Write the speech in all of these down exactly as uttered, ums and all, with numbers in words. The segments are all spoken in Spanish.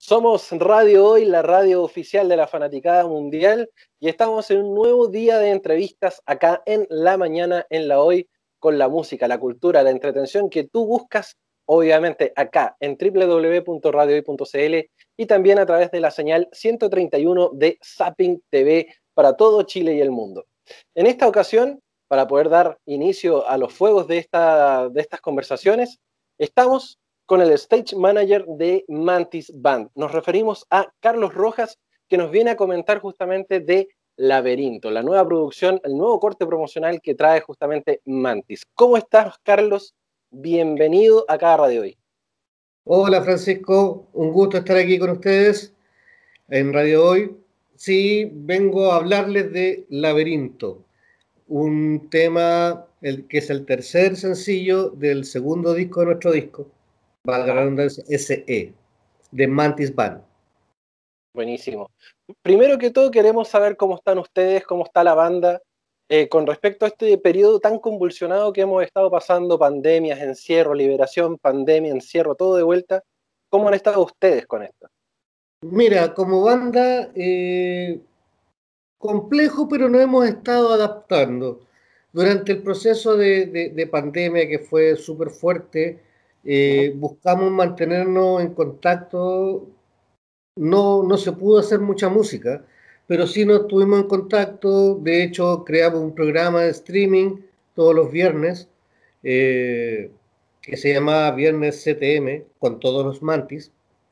Somos Radio Hoy, la radio oficial de la Fanaticada Mundial, y estamos en un nuevo día de entrevistas acá en La Mañana, en La Hoy, con la música, la cultura, la entretención que tú buscas, obviamente acá en doble u doble u doble u punto radio hoy punto c l y también a través de la señal ciento treinta y uno de Zapping T V para todo Chile y el mundo. En esta ocasión, para poder dar inicio a los fuegos de, esta, de estas conversaciones, estamos con el stage manager de Mantis Band. Nos referimos a Carlos Rojas, que nos viene a comentar justamente de Laberinto, la nueva producción, el nuevo corte promocional que trae justamente Mantis. ¿Cómo estás, Carlos? Bienvenido acá a Radio Hoy. Hola, Francisco, un gusto estar aquí con ustedes en Radio Hoy. Sí, vengo a hablarles de Laberinto, un tema el, que es el tercer sencillo del segundo disco de nuestro disco, valga la redundancia, S E, de Mantis Band. Buenísimo. Primero que todo queremos saber cómo están ustedes, cómo está la banda, eh, con respecto a este periodo tan convulsionado que hemos estado pasando, pandemias, encierro, liberación, pandemia, encierro, todo de vuelta. ¿Cómo han estado ustedes con esto? Mira, como banda, eh, complejo, pero nos hemos estado adaptando. Durante el proceso de, de, de pandemia, que fue súper fuerte, eh, Uh-huh. buscamos mantenernos en contacto. No, no se pudo hacer mucha música, pero sí nos tuvimos en contacto. De hecho, creamos un programa de streaming todos los viernes, eh, que se llamaba Viernes C T M, con todos los Mantis,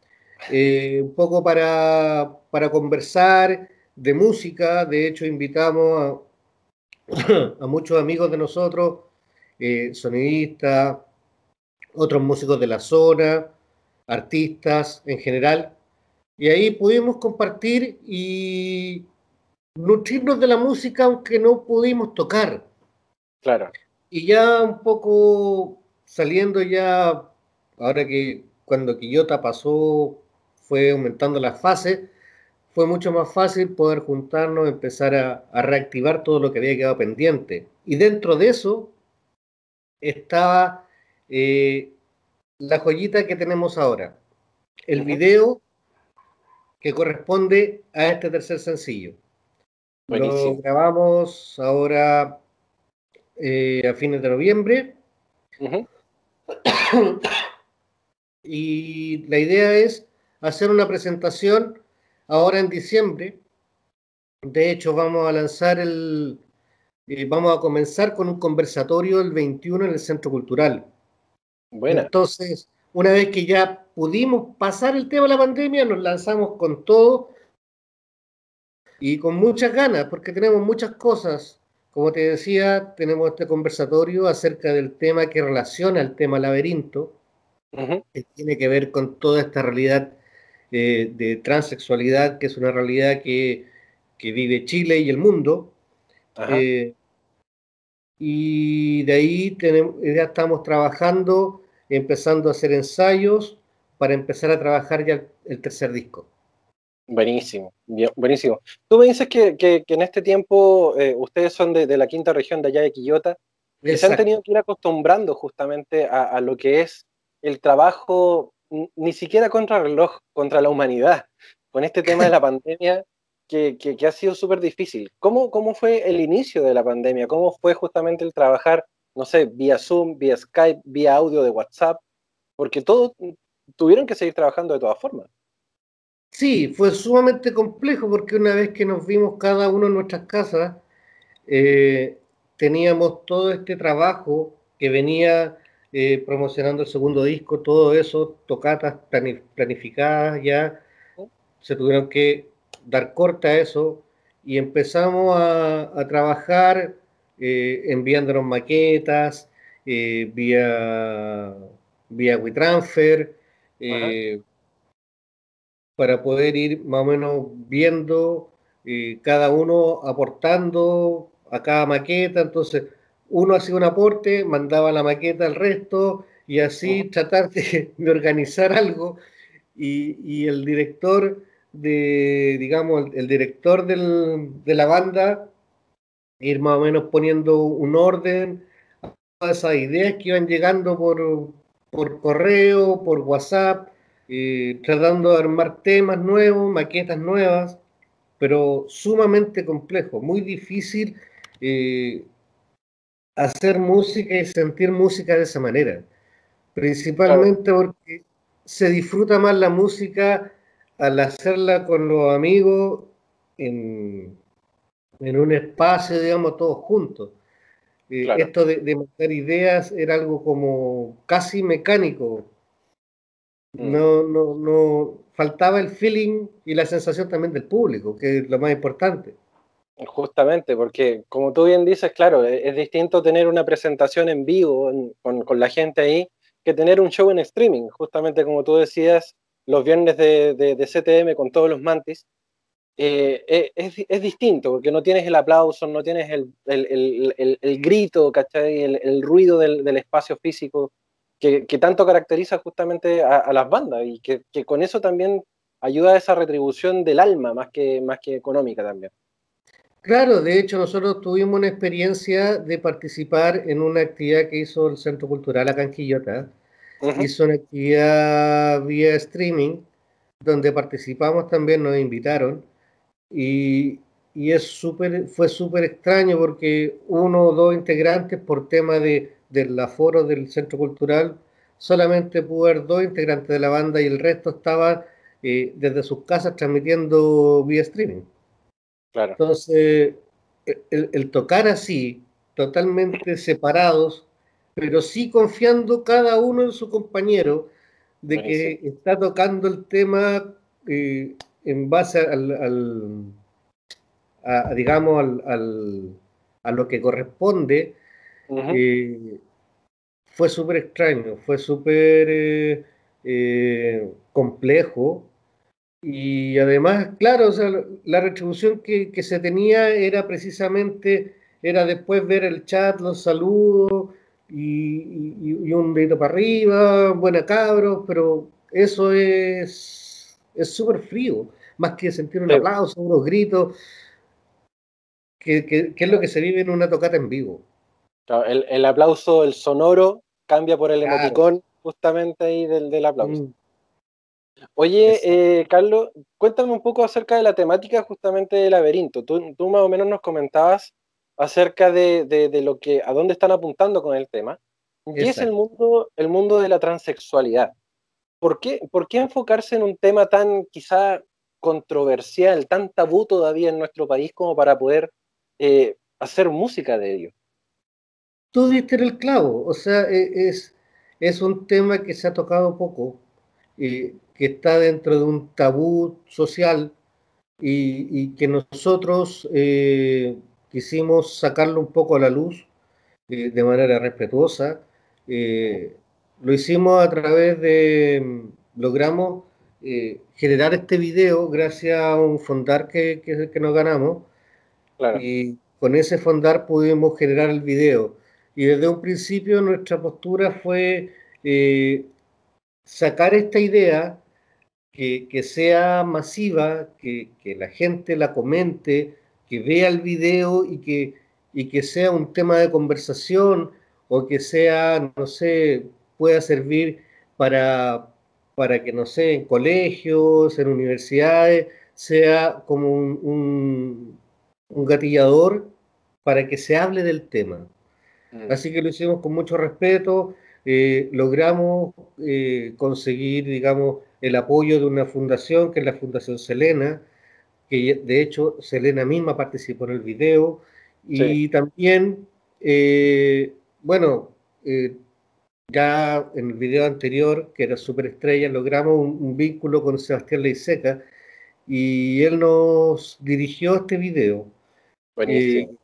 eh, un poco para, para conversar de música. De hecho, invitamos a, a muchos amigos de nosotros, eh, sonidistas, otros músicos de la zona, artistas en general. Y ahí pudimos compartir y nutrirnos de la música, aunque no pudimos tocar. Claro. Y ya un poco saliendo ya, ahora que cuando Quillota pasó, fue aumentando las fases, fue mucho más fácil poder juntarnos, empezar a, a reactivar todo lo que había quedado pendiente. Y dentro de eso estaba eh, la joyita que tenemos ahora, el Uh-huh. video que corresponde a este tercer sencillo. Lo Buenísimo. grabamos ahora eh, a fines de noviembre Uh-huh. y la idea es hacer una presentación ahora en diciembre. De hecho, vamos a lanzar el, eh, vamos a comenzar con un conversatorio el veintiuno en el Centro Cultural. Buena. Entonces, una vez que ya pudimos pasar el tema de la pandemia, nos lanzamos con todo y con muchas ganas, porque tenemos muchas cosas. Como te decía, tenemos este conversatorio acerca del tema que relaciona el tema laberinto, Uh-huh. que tiene que ver con toda esta realidad eh, de transexualidad, que es una realidad que, que vive Chile y el mundo. Ajá. Eh, y de ahí tenemos, ya estamos trabajando, empezando a hacer ensayos para empezar a trabajar ya el, el tercer disco. Buenísimo, bien, buenísimo. Tú me dices que, que, que en este tiempo eh, ustedes son de, de la quinta región de allá de Quillota, que se han Exacto. tenido que ir acostumbrando justamente a, a lo que es el trabajo, n- ni siquiera contra el reloj, contra la humanidad, con este tema de la pandemia que, que, que ha sido súper difícil. ¿Cómo, ¿Cómo fue el inicio de la pandemia? ¿Cómo fue justamente el trabajar, no sé, vía Zoom, vía Skype, vía audio de WhatsApp? Porque todos tuvieron que seguir trabajando de todas formas. Sí, fue sumamente complejo porque una vez que nos vimos cada uno en nuestras casas, eh, teníamos todo este trabajo que venía eh, promocionando el segundo disco, todo eso, tocatas plani- planificadas ya, se tuvieron que dar corta a eso y empezamos a, a trabajar eh, enviándonos maquetas eh, vía, vía WeTransfer, Ajá. eh, para poder ir más o menos viendo eh, cada uno aportando a cada maqueta. Entonces, uno hacía un aporte, mandaba la maqueta al resto y así Ujú. tratar de, de organizar algo. Y, y el director de, digamos, el, el director del, de la banda, ir más o menos poniendo un orden a esas ideas que iban llegando por, por correo, por WhatsApp, eh, tratando de armar temas nuevos, maquetas nuevas, pero sumamente complejo, muy difícil eh, hacer música y sentir música de esa manera, Claro, principalmente porque se disfruta más la música al hacerla con los amigos en, en un espacio, digamos, todos juntos. Eh, claro. esto de, de montar ideas era algo como casi mecánico. Mm. No, no, no, faltaba el feeling y la sensación también del público, que es lo más importante. Justamente, porque como tú bien dices, claro, es, es distinto tener una presentación en vivo en- con, con la gente ahí que tener un show en streaming. Justamente como tú decías, los viernes de, de, de C T M con todos los mantis, eh, eh, es, es distinto, porque no tienes el aplauso, no tienes el, el, el, el, el grito, ¿cachai? El, el ruido del, del espacio físico que, que tanto caracteriza justamente a, a las bandas y que, que con eso también ayuda a esa retribución del alma más que, más que económica también. Claro, de hecho nosotros tuvimos una experiencia de participar en una actividad que hizo el Centro Cultural acá en Quillota. Ujú. Hizo una actividad vía streaming, donde participamos también, nos invitaron, y, y es súper, fue súper extraño porque uno o dos integrantes, por tema de, del aforo del Centro Cultural, solamente pudo haber dos integrantes de la banda y el resto estaba eh, desde sus casas transmitiendo vía streaming. Claro. Entonces, el, el tocar así, totalmente separados, pero sí confiando cada uno en su compañero, de Buenísimo. que está tocando el tema eh, en base al, al- a, a, digamos, al, al- a lo que corresponde, Ujú. eh, fue súper extraño, fue súper eh, eh, complejo. Y además, claro, o sea, la retribución que, que se tenía era precisamente, era después ver el chat, los saludos y, y- y un dedito para arriba, buena cabros, pero eso es es súper frío, más que sentir un Sí, aplauso, unos gritos, que, que- que es lo que se vive en una tocata en vivo. claro, el, el aplauso, el sonoro, cambia por el Claro. emoticón justamente ahí del, del aplauso. Mm, exacto. Oye, eh, Carlos, cuéntame un poco acerca de la temática justamente del laberinto. Tú, tú más o menos nos comentabas acerca de, de, de lo que, a dónde están apuntando con el tema, y es el Exacto. mundo, el mundo de la transexualidad. ¿Por qué, por qué enfocarse en un tema tan quizá controversial, tan tabú todavía en nuestro país como para poder eh, hacer música de ello? Tú diste en el clavo, o sea, e- es, es un tema que se ha tocado poco, eh, que está dentro de un tabú social y, y que nosotros eh, quisimos sacarlo un poco a la luz eh, de manera respetuosa. Ujú. Eh, lo hicimos a través de, logramos eh, generar este video gracias a un fondar que, que, que nos ganamos Claro. y con ese fondar pudimos generar el video. Y desde un principio nuestra postura fue eh, sacar esta idea que, que sea masiva, que, que la gente la comente, que vea el video y que, y que sea un tema de conversación o que sea, no sé, pueda servir para, para que, no sé, en colegios, en universidades, sea como un, un, un gatillador para que se hable del tema. Mm. Así que lo hicimos con mucho respeto, eh, logramos eh, conseguir, digamos, el apoyo de una fundación, que es la Fundación Selena, que de hecho Selena misma participó en el video, Sí. y también, eh, bueno, eh, ya en el video anterior, que era Superestrella, logramos un, un vínculo con Sebastián Leiseca, y él nos dirigió este video. Eh, Buenísimo.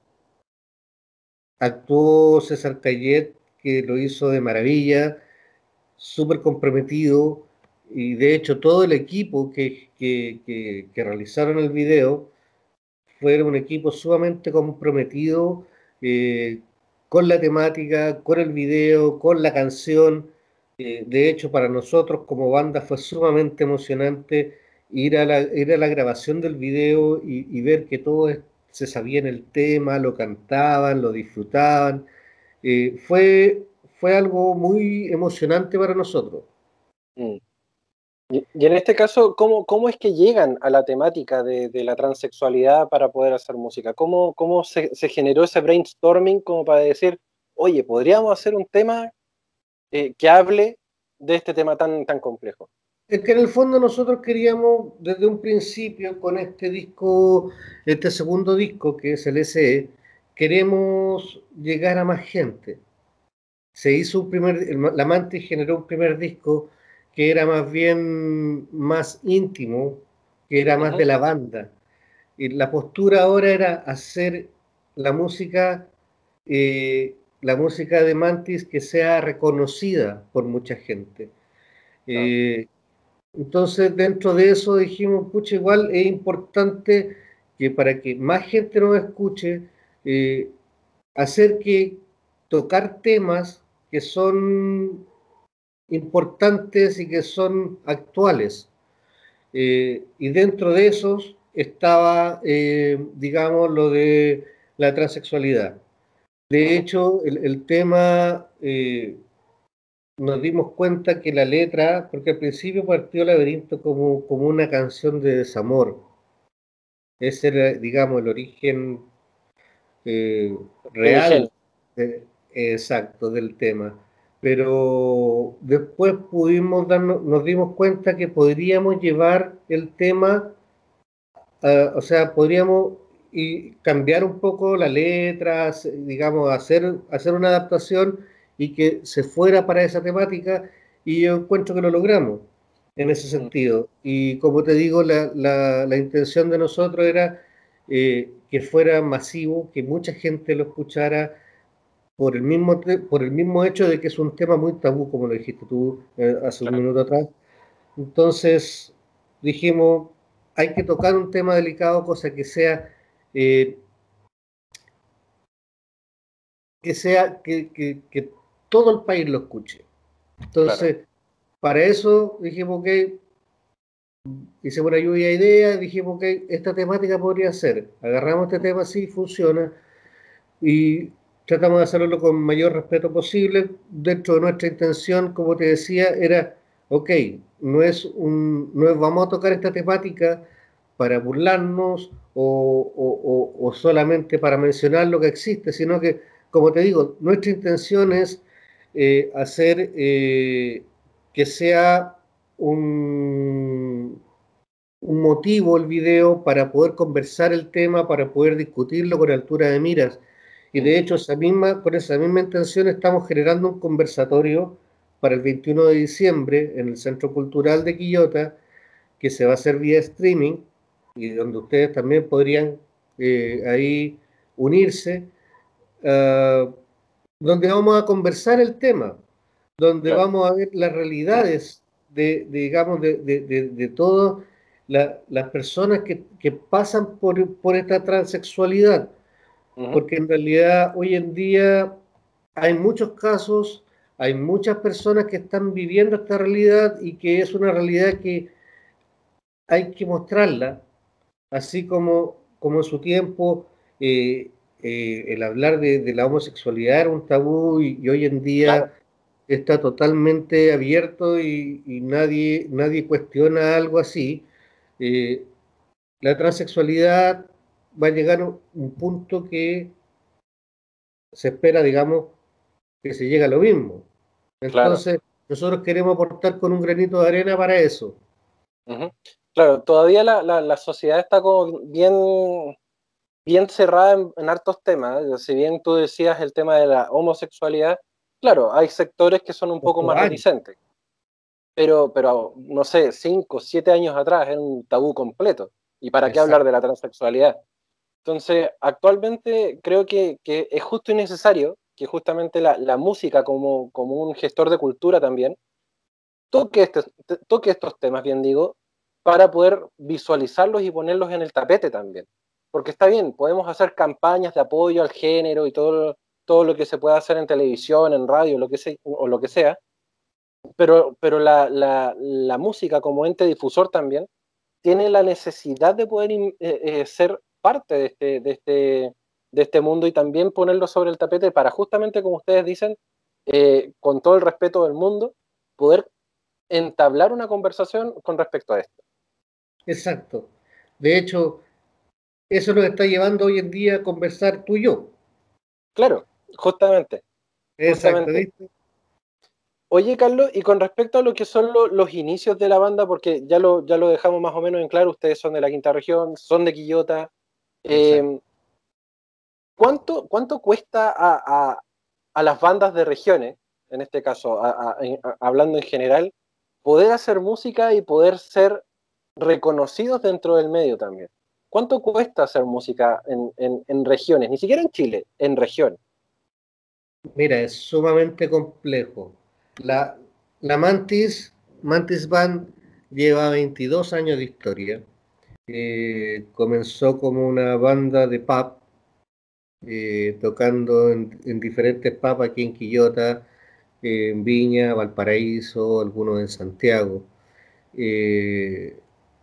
Actuó César Cayet, que lo hizo de maravilla, súper comprometido, y de hecho todo el equipo que, que, que, que realizaron el video fue un equipo sumamente comprometido eh, con la temática, con el video, con la canción. Eh, de hecho, para nosotros como banda fue sumamente emocionante ir a la, ir a la grabación del video y, y ver que todos se sabían el tema, lo cantaban, lo disfrutaban. Eh, fue, fue algo muy emocionante para nosotros. Mm. Y, y en este caso, ¿cómo, cómo es que llegan a la temática de, de la transexualidad para poder hacer música? ¿Cómo, cómo se, se generó ese brainstorming como para decir, oye, podríamos hacer un tema eh, que hable de este tema tan, tan complejo? Es que en el fondo nosotros queríamos desde un principio con este disco, este segundo disco que es el S E, queremos llegar a más gente. Se hizo un primer, el- la Mantis generó un primer disco que era más bien más íntimo, que era más de Ujú. la banda. Y la postura ahora era hacer la música, eh, la música de Mantis que sea reconocida por mucha gente. Claro. Eh, entonces, dentro de eso dijimos, pucha, igual es importante que para que más gente nos escuche, eh, hacer que tocar temas que son importantes y que son actuales. Eh, y dentro de esos estaba, eh, digamos, lo de la transexualidad. De Ujú. hecho, el, el tema, eh, nos dimos cuenta que la letra, porque al principio partió Laberinto como, como una canción de desamor. Ese era, digamos, el origen eh, real, Primigenio. de- exacto, del tema. Pero después pudimos darnos, nos dimos cuenta que podríamos llevar el tema, ah, o sea, podríamos y cambiar un poco la letra, s- digamos, hacer, hacer una adaptación y que se fuera para esa temática, y yo encuentro que lo logramos en ese Mm. sentido. Y como te digo, la, la- la intención de nosotros era eh, que fuera masivo, que mucha gente lo escuchara por el mismo, te- por el mismo hecho de que es un tema muy tabú, como lo dijiste tú eh, hace un Claro. minuto atrás. Entonces dijimos, hay que tocar un tema delicado, cosa que sea, eh, que sea, que, que, que todo el país lo escuche. Claro. Entonces, para eso dijimos que hicimos una lluvia de ideas, dijimos que esta temática podría ser. Agarramos este tema, sí, funciona, y tratamos de hacerlo con mayor respeto posible. Dentro de nuestra intención, como te decía, era, ok, no es un, no es vamos a tocar esta temática para burlarnos o, o- o- o solamente para mencionar lo que existe, sino que, como te digo, nuestra intención es eh, hacer eh, que sea un, un motivo el video para poder conversar el tema, para poder discutirlo con altura de miras. Y de Ujú. hecho, esa misma, con esa misma intención estamos generando un conversatorio para el veintiuno de diciembre en el Centro Cultural de Quillota, que se va a hacer vía streaming y donde ustedes también podrían eh, ahí unirse, uh, donde vamos a conversar el tema, donde Claro. vamos a ver las realidades de, de, digamos, de, de, de, de todas la, las personas que, que pasan por, por esta transexualidad, Ujú. porque en realidad hoy en día hay muchos casos, hay muchas personas que están viviendo esta realidad y que es una realidad que hay que mostrarla, así como, como en su tiempo eh, eh, el hablar de, de la homosexualidad era un tabú, y, y hoy en Claro. día está totalmente abierto, y, y nadie, nadie cuestiona algo así. Eh, la transexualidad va a llegar a un punto que se espera, digamos, que se llegue a lo mismo. Claro. Entonces, nosotros queremos aportar con un granito de arena para eso. Ujú. Claro, todavía la, la, la sociedad está como bien, bien cerrada en, en hartos temas. ¿Eh? Si bien tú decías el tema de la homosexualidad, claro, hay sectores que son un poco Ojo, más hay. reticentes, pero, pero no sé, cinco, siete años atrás era un tabú completo. ¿Y para qué hablar Exacto. de la transexualidad? Entonces, actualmente creo que, que es justo y necesario que justamente la, la música como, como un gestor de cultura también toque, este, toque estos temas, bien digo, para poder visualizarlos y ponerlos en el tapete también. Porque está bien, podemos hacer campañas de apoyo al género y todo, todo lo que se pueda hacer en televisión, en radio, lo que sea, o lo que sea, pero, pero la, la, la música como ente difusor también tiene la necesidad de poder eh, eh, ser parte de este, de, este, de este mundo y también ponerlo sobre el tapete para justamente, como ustedes dicen, eh, con todo el respeto del mundo, poder entablar una conversación con respecto a esto. Exacto. De hecho, eso nos está llevando hoy en día a conversar tú y yo. Claro, justamente. Exacto, Justamente. ¿viste? Oye, Carlos, y con respecto a lo que son lo- los inicios de la banda, porque ya lo, ya lo dejamos más o menos en claro, ustedes son de la quinta región, son de Quillota. Exacto. eh, ¿cuánto, cuánto cuesta a, a- a las bandas de regiones, en este caso, a- a- en- a- hablando en general, poder hacer música y poder ser reconocidos dentro del medio también? ¿Cuánto cuesta hacer música en, en- en regiones? Ni siquiera en Chile, en regiones. Mira, es sumamente complejo. La, la Mantis, Mantis Band lleva veintidós años de historia. Eh, comenzó como una banda de pub, eh, tocando en, en diferentes pubs aquí en Quillota, eh, en Viña, Valparaíso, algunos en Santiago. Eh,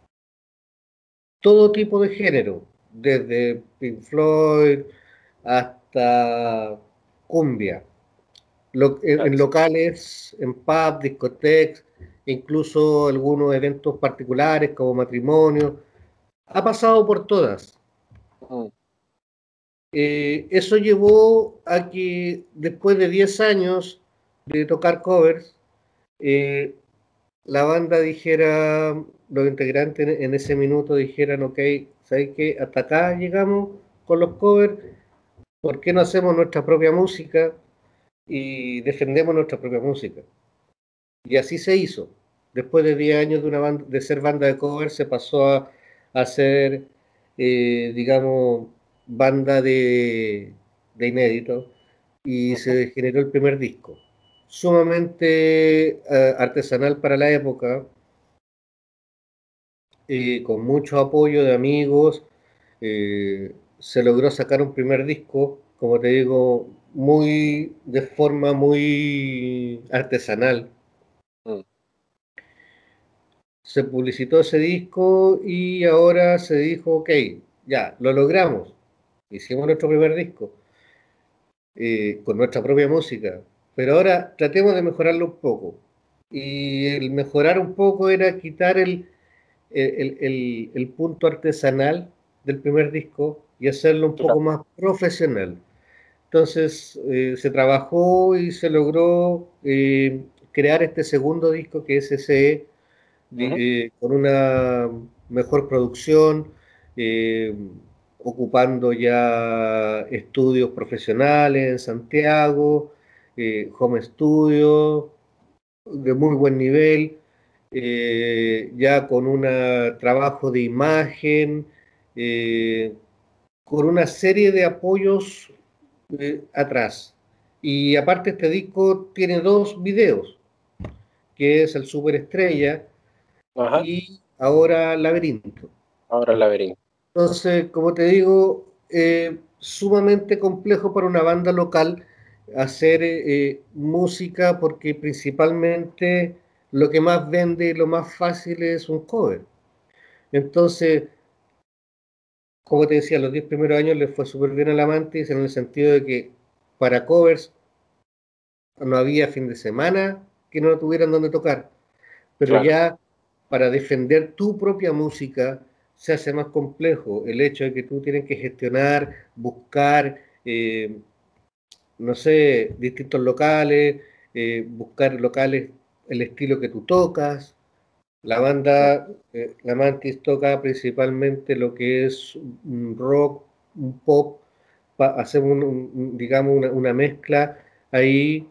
Todo tipo de género, desde Pink Floyd hasta cumbia. Lo- en, Claro. en locales, en pubs, discotecas, incluso algunos eventos particulares como matrimonio. Ha pasado por todas. Mm, Eh, eso llevó a que después de diez años de tocar covers, eh, la banda dijera, los integrantes en, en ese minuto dijeran, ok, ¿sabes qué? Hasta acá llegamos con los covers, ¿por qué no hacemos nuestra propia música y defendemos nuestra propia música? Y así se hizo. Después de diez años de, una banda, de ser banda de cover, se pasó a, a ser, eh, digamos, banda de, de inédito y ujú. se generó el primer disco. Sumamente eh, artesanal para la época, eh, con mucho apoyo de amigos. eh, Se logró sacar un primer disco, como te digo, muy de forma muy artesanal. Mm. Se publicitó ese disco y ahora se dijo, ok, ya, lo logramos. Hicimos nuestro primer disco eh, con nuestra propia música, pero ahora tratemos de mejorarlo un poco. Y el mejorar un poco era quitar el, el, el- el punto artesanal del primer disco y hacerlo un poco Claro. más profesional. Entonces eh, se trabajó y se logró eh, crear este segundo disco que es S E Ujú. di- eh, con una mejor producción, eh, ocupando ya estudios profesionales en Santiago, eh, home studio de muy buen nivel, eh, ya con un trabajo de imagen, eh, con una serie de apoyos eh, atrás. Y aparte este disco tiene dos videos, que es el Superestrella Ajá. y ahora Laberinto. Ahora el laberinto. Entonces, como te digo, eh, sumamente complejo para una banda local hacer eh, música porque principalmente lo que más vende y lo más fácil es un cover. Entonces, como te decía, los diez primeros años les fue súper bien a la Mantis en el sentido de que para covers no había fin de semana que no tuvieran donde tocar. Pero Claro. ya para defender tu propia música se hace más complejo el hecho de que tú tienes que gestionar, buscar, eh, no sé, distintos locales, eh, buscar locales, el estilo que tú tocas. La banda, eh, la Mantis toca principalmente lo que es un rock, un pop, pa- hacemos un- un- digamos una, una mezcla ahí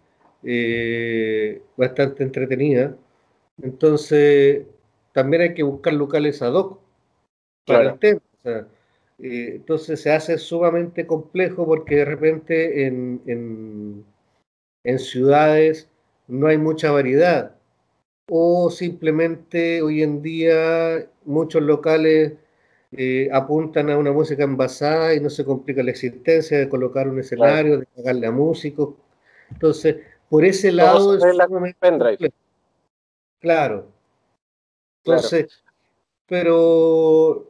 eh, bastante entretenida. Entonces, también hay que buscar locales ad hoc para el Claro. tema. O sea, eh, entonces se hace sumamente complejo porque de repente en, en, en ciudades no hay mucha variedad o simplemente hoy en día muchos locales eh, apuntan a una música envasada y no se complica la existencia de colocar un Claro. escenario, de pagarle a músicos. Entonces, por ese Todo se lado es arregla con sumamente pendrive. complejo. Claro. Claro. Entonces, pero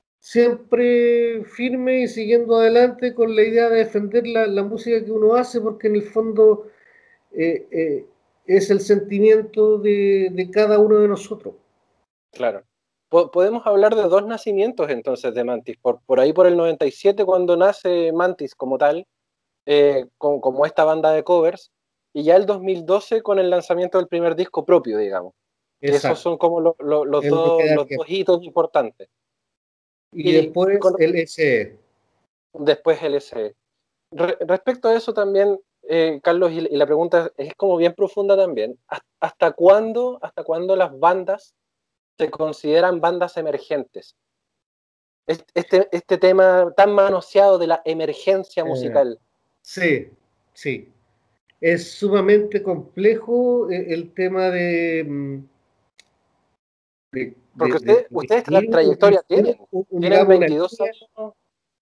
siempre firme y siguiendo adelante con la idea de defender la, la música que uno hace, porque en el fondo eh, eh, es el sentimiento de, de cada uno de nosotros. Claro. Podemos hablar de dos nacimientos entonces de Mantis. Por, por ahí por el noventa y siete cuando nace Mantis como tal, eh, con, como esta banda de covers, y ya el dos mil doce con el lanzamiento del primer disco propio, digamos. Que esos Exacto. son como lo, lo, los, Es lo que dos, da los tiempo. dos hitos importantes. Y Y después con, el S E. después el S E. Re, respecto a eso también, eh, Carlos, y, y la pregunta es como bien profunda también. ¿Hasta cuándo, hasta cuándo las bandas se consideran bandas emergentes? Este, este tema tan manoseado de la emergencia Eh, musical. sí, sí. Es sumamente complejo eh, el tema de, mm, de, de- Porque de usted, ustedes la definir, trayectoria tienen. un- un- Tienen digamos, una veintidós línea. años.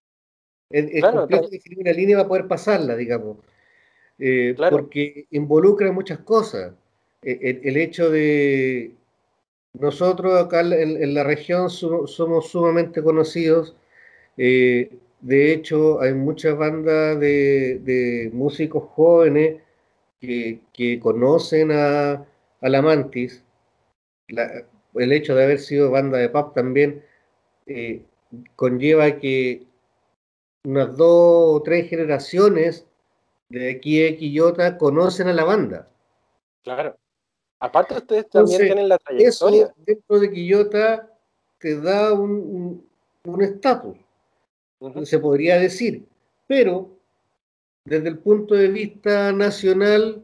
Es, es Claro, complejo tra- definir una línea para poder pasarla, digamos, eh, claro, porque involucra muchas cosas. Eh, el, el hecho de nosotros acá en, en la región so- somos sumamente conocidos. Eh, de hecho, hay muchas bandas de, de músicos jóvenes que, que conocen a, a la Mantis. La- el hecho de haber sido banda de pub también eh, conlleva que unas dos o tres generaciones de aquí de Quillota conocen a la banda. claro. Aparte ustedes también Entonces, tienen la eso trayectoria. dentro de Quillota te da un un- un estatus, Ujú. se podría decir, pero desde el punto de vista nacional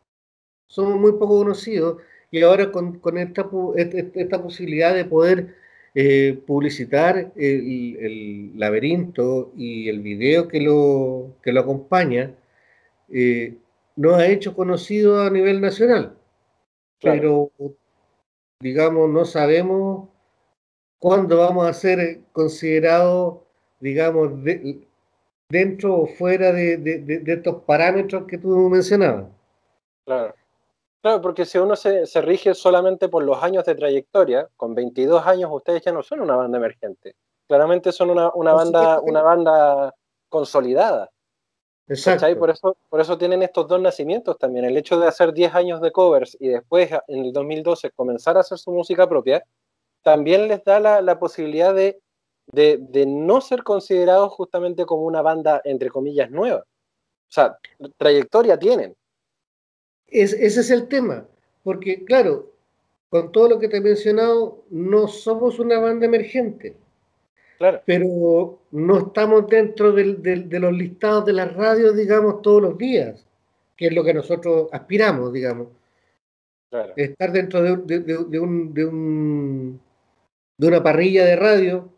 somos muy poco conocidos y ahora con, con esta, pu- et- et- esta posibilidad de poder eh, publicitar el, el laberinto y el video que lo, que lo acompaña, eh, nos ha hecho conocido a nivel nacional, Claro. pero digamos no sabemos cuándo vamos a ser considerados, digamos, de- dentro o fuera de, de- de- de estos parámetros que tú mencionabas. Claro. Claro, porque si uno se, se rige solamente por los años de trayectoria, con veintidós años ustedes ya no son una banda emergente. Claramente son una, una Por banda, supuesto que una no. banda consolidada. ¿Cachai? Exacto. Por eso, por eso tienen estos dos nacimientos también. El hecho de hacer diez años de covers y después, en el dos mil doce, comenzar a hacer su música propia, también les da la, la posibilidad de, de, de no ser considerados justamente como una banda, entre comillas, nueva. O sea, trayectoria tienen. Es, ese es el tema, porque claro, con todo lo que te he mencionado, no somos una banda emergente, Claro, pero no estamos dentro del- del- de los listados de las radios, digamos, todos los días, que es lo que nosotros aspiramos, digamos, claro. estar dentro de, de- de- de un, de un- de una parrilla de radio.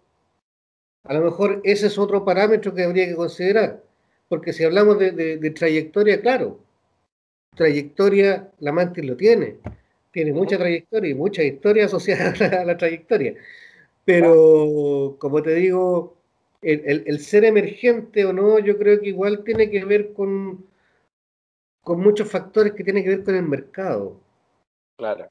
A lo mejor ese es otro parámetro que habría que considerar, porque si hablamos de, de- de trayectoria, claro, trayectoria la Mantis lo tiene, tiene mucha Ujú, trayectoria y mucha historia asociada a la, a la trayectoria, claro. pero como te digo, el, el- el ser emergente o no, yo creo que igual tiene que ver con, con muchos factores que tienen que ver con el mercado. Claro.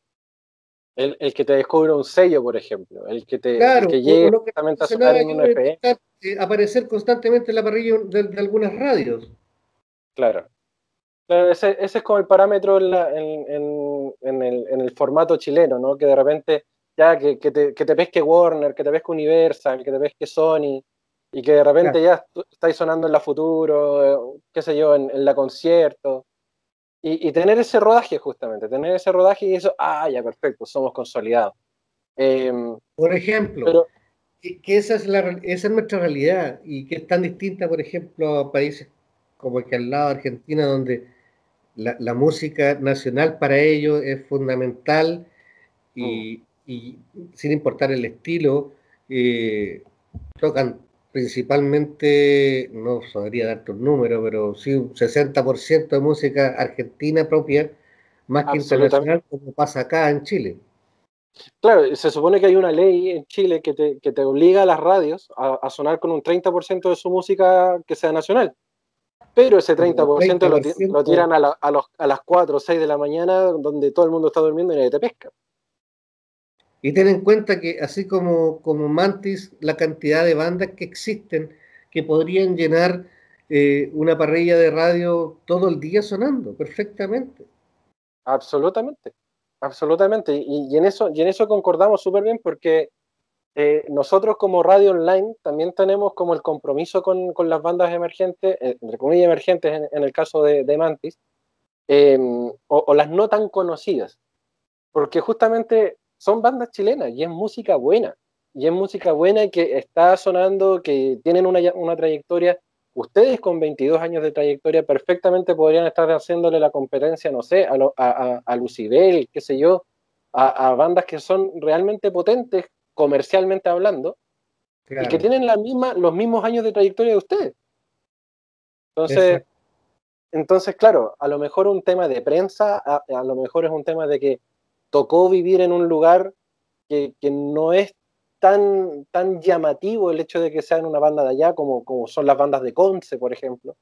El, el que te descubre un sello, por ejemplo, el que te, el Claro, que o, o llegue lo que justamente a sonar mencionaba en yo un de F M, estar, eh, aparecer constantemente en la parrilla de, de algunas radios. claro. Claro, ese, ese es como el parámetro en, la- en, en- en el, en el formato chileno, ¿no? Que de repente, ya, que, que te, que te pesque Warner, que te pesque Universal, que te pesque Sony, y que de repente Claro. ya tú- estáis sonando en la Futuro, eh, qué sé yo, en, en la concierto, y, y tener ese rodaje justamente, tener ese rodaje y eso, ah, ya, perfecto, somos consolidados. Eh, Por ejemplo, pero, que, que esa es la, real- esa es nuestra realidad y que es tan distinta, por ejemplo, a países como el que al lado de Argentina, donde la, la música nacional para ellos es fundamental mm, y, y sin importar el estilo, eh, tocan principalmente, no sabría darte un número, pero sí un sesenta por ciento de música argentina propia, más que absolutamente. internacional, como pasa acá en Chile. Claro, se supone que hay una ley en Chile que te, que te obliga a las radios a, a sonar con un treinta por ciento de su música que sea nacional. Pero ese Pero treinta el por ciento treinta lo, por ti- lo ciento tiran a, la- a, los, a las cuatro o seis de la mañana, donde todo el mundo está durmiendo y nadie te pesca. Y ten en cuenta que así como, como Mantis, la cantidad de bandas que existen que podrían llenar eh, una parrilla de radio todo el día sonando perfectamente. Absolutamente, absolutamente. Y, y en eso, y en eso concordamos súper bien porque eh, nosotros como radio online también tenemos como el compromiso con, con las bandas emergentes, eh, entre comillas emergentes en, en el caso de, de Mantis, eh, o, o las no tan conocidas, porque justamente son bandas chilenas y es música buena, y es música buena que está sonando, que tienen una, una trayectoria. Ustedes con veintidós años de trayectoria perfectamente podrían estar haciéndole la competencia, no sé, a, lo, a, a, a Lucibel, qué sé yo, a, a bandas que son realmente potentes comercialmente hablando y que Claro, tienen la misma, los mismos años de trayectoria de ustedes. Entonces, exacto, entonces, claro, a lo mejor un tema de prensa, a, a lo mejor es un tema de que tocó vivir en un lugar que, que no es tan, tan llamativo el hecho de que sean una banda de allá como, como son las bandas de Conce, por ejemplo.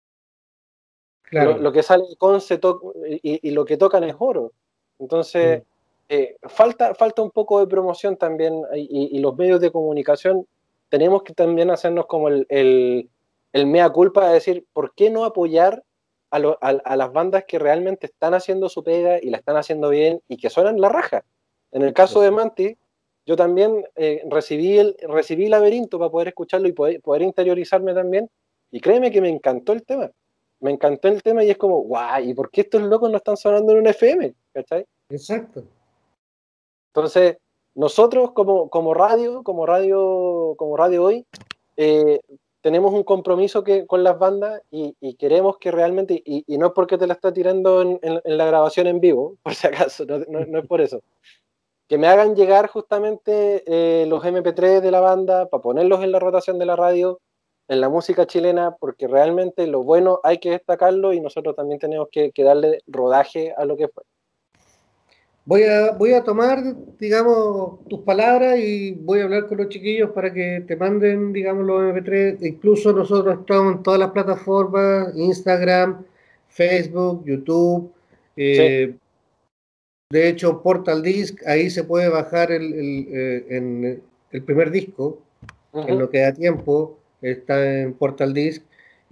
Lo, claro. lo que sale de Conce to y, y, lo que tocan es oro. Mm. Entonces, eh, falta, falta un poco de promoción también y, y, los medios de comunicación tenemos que también hacernos como el, el, el mea culpa de decir, ¿por qué no apoyar a, lo, a, a las bandas que realmente están haciendo su pega y la están haciendo bien y que suenan la raja? En el caso de Mantis, yo también eh, recibí, el, recibí Laberinto para poder escucharlo y poder, poder interiorizarme también, y créeme que me encantó el tema. Me encantó el tema y es como, guay, ¿y por qué estos locos no están sonando en un F M? ¿Cachai? Exacto. Entonces, nosotros como, como radio, como radio, como radio hoy, eh, tenemos un compromiso que, con las bandas y, y queremos que realmente, y, y no es porque te la está tirando en, en, en la grabación en vivo, por si acaso, no, no, no es por eso, que me hagan llegar justamente eh, los eme pe tres de la banda para ponerlos en la rotación de la radio, en la música chilena, porque realmente lo bueno hay que destacarlo y nosotros también tenemos que, que darle rodaje a lo que fue. Voy a, voy a tomar, digamos, tus palabras y voy a hablar con los chiquillos para que te manden, digamos, los eme pe tres. Incluso nosotros estamos en todas las plataformas, Instagram, Facebook, YouTube. Sí, eh, de hecho, Portal Disc, ahí se puede bajar el, el, eh, en el primer disco, en uh-huh. lo que da tiempo, está en Portal Disc.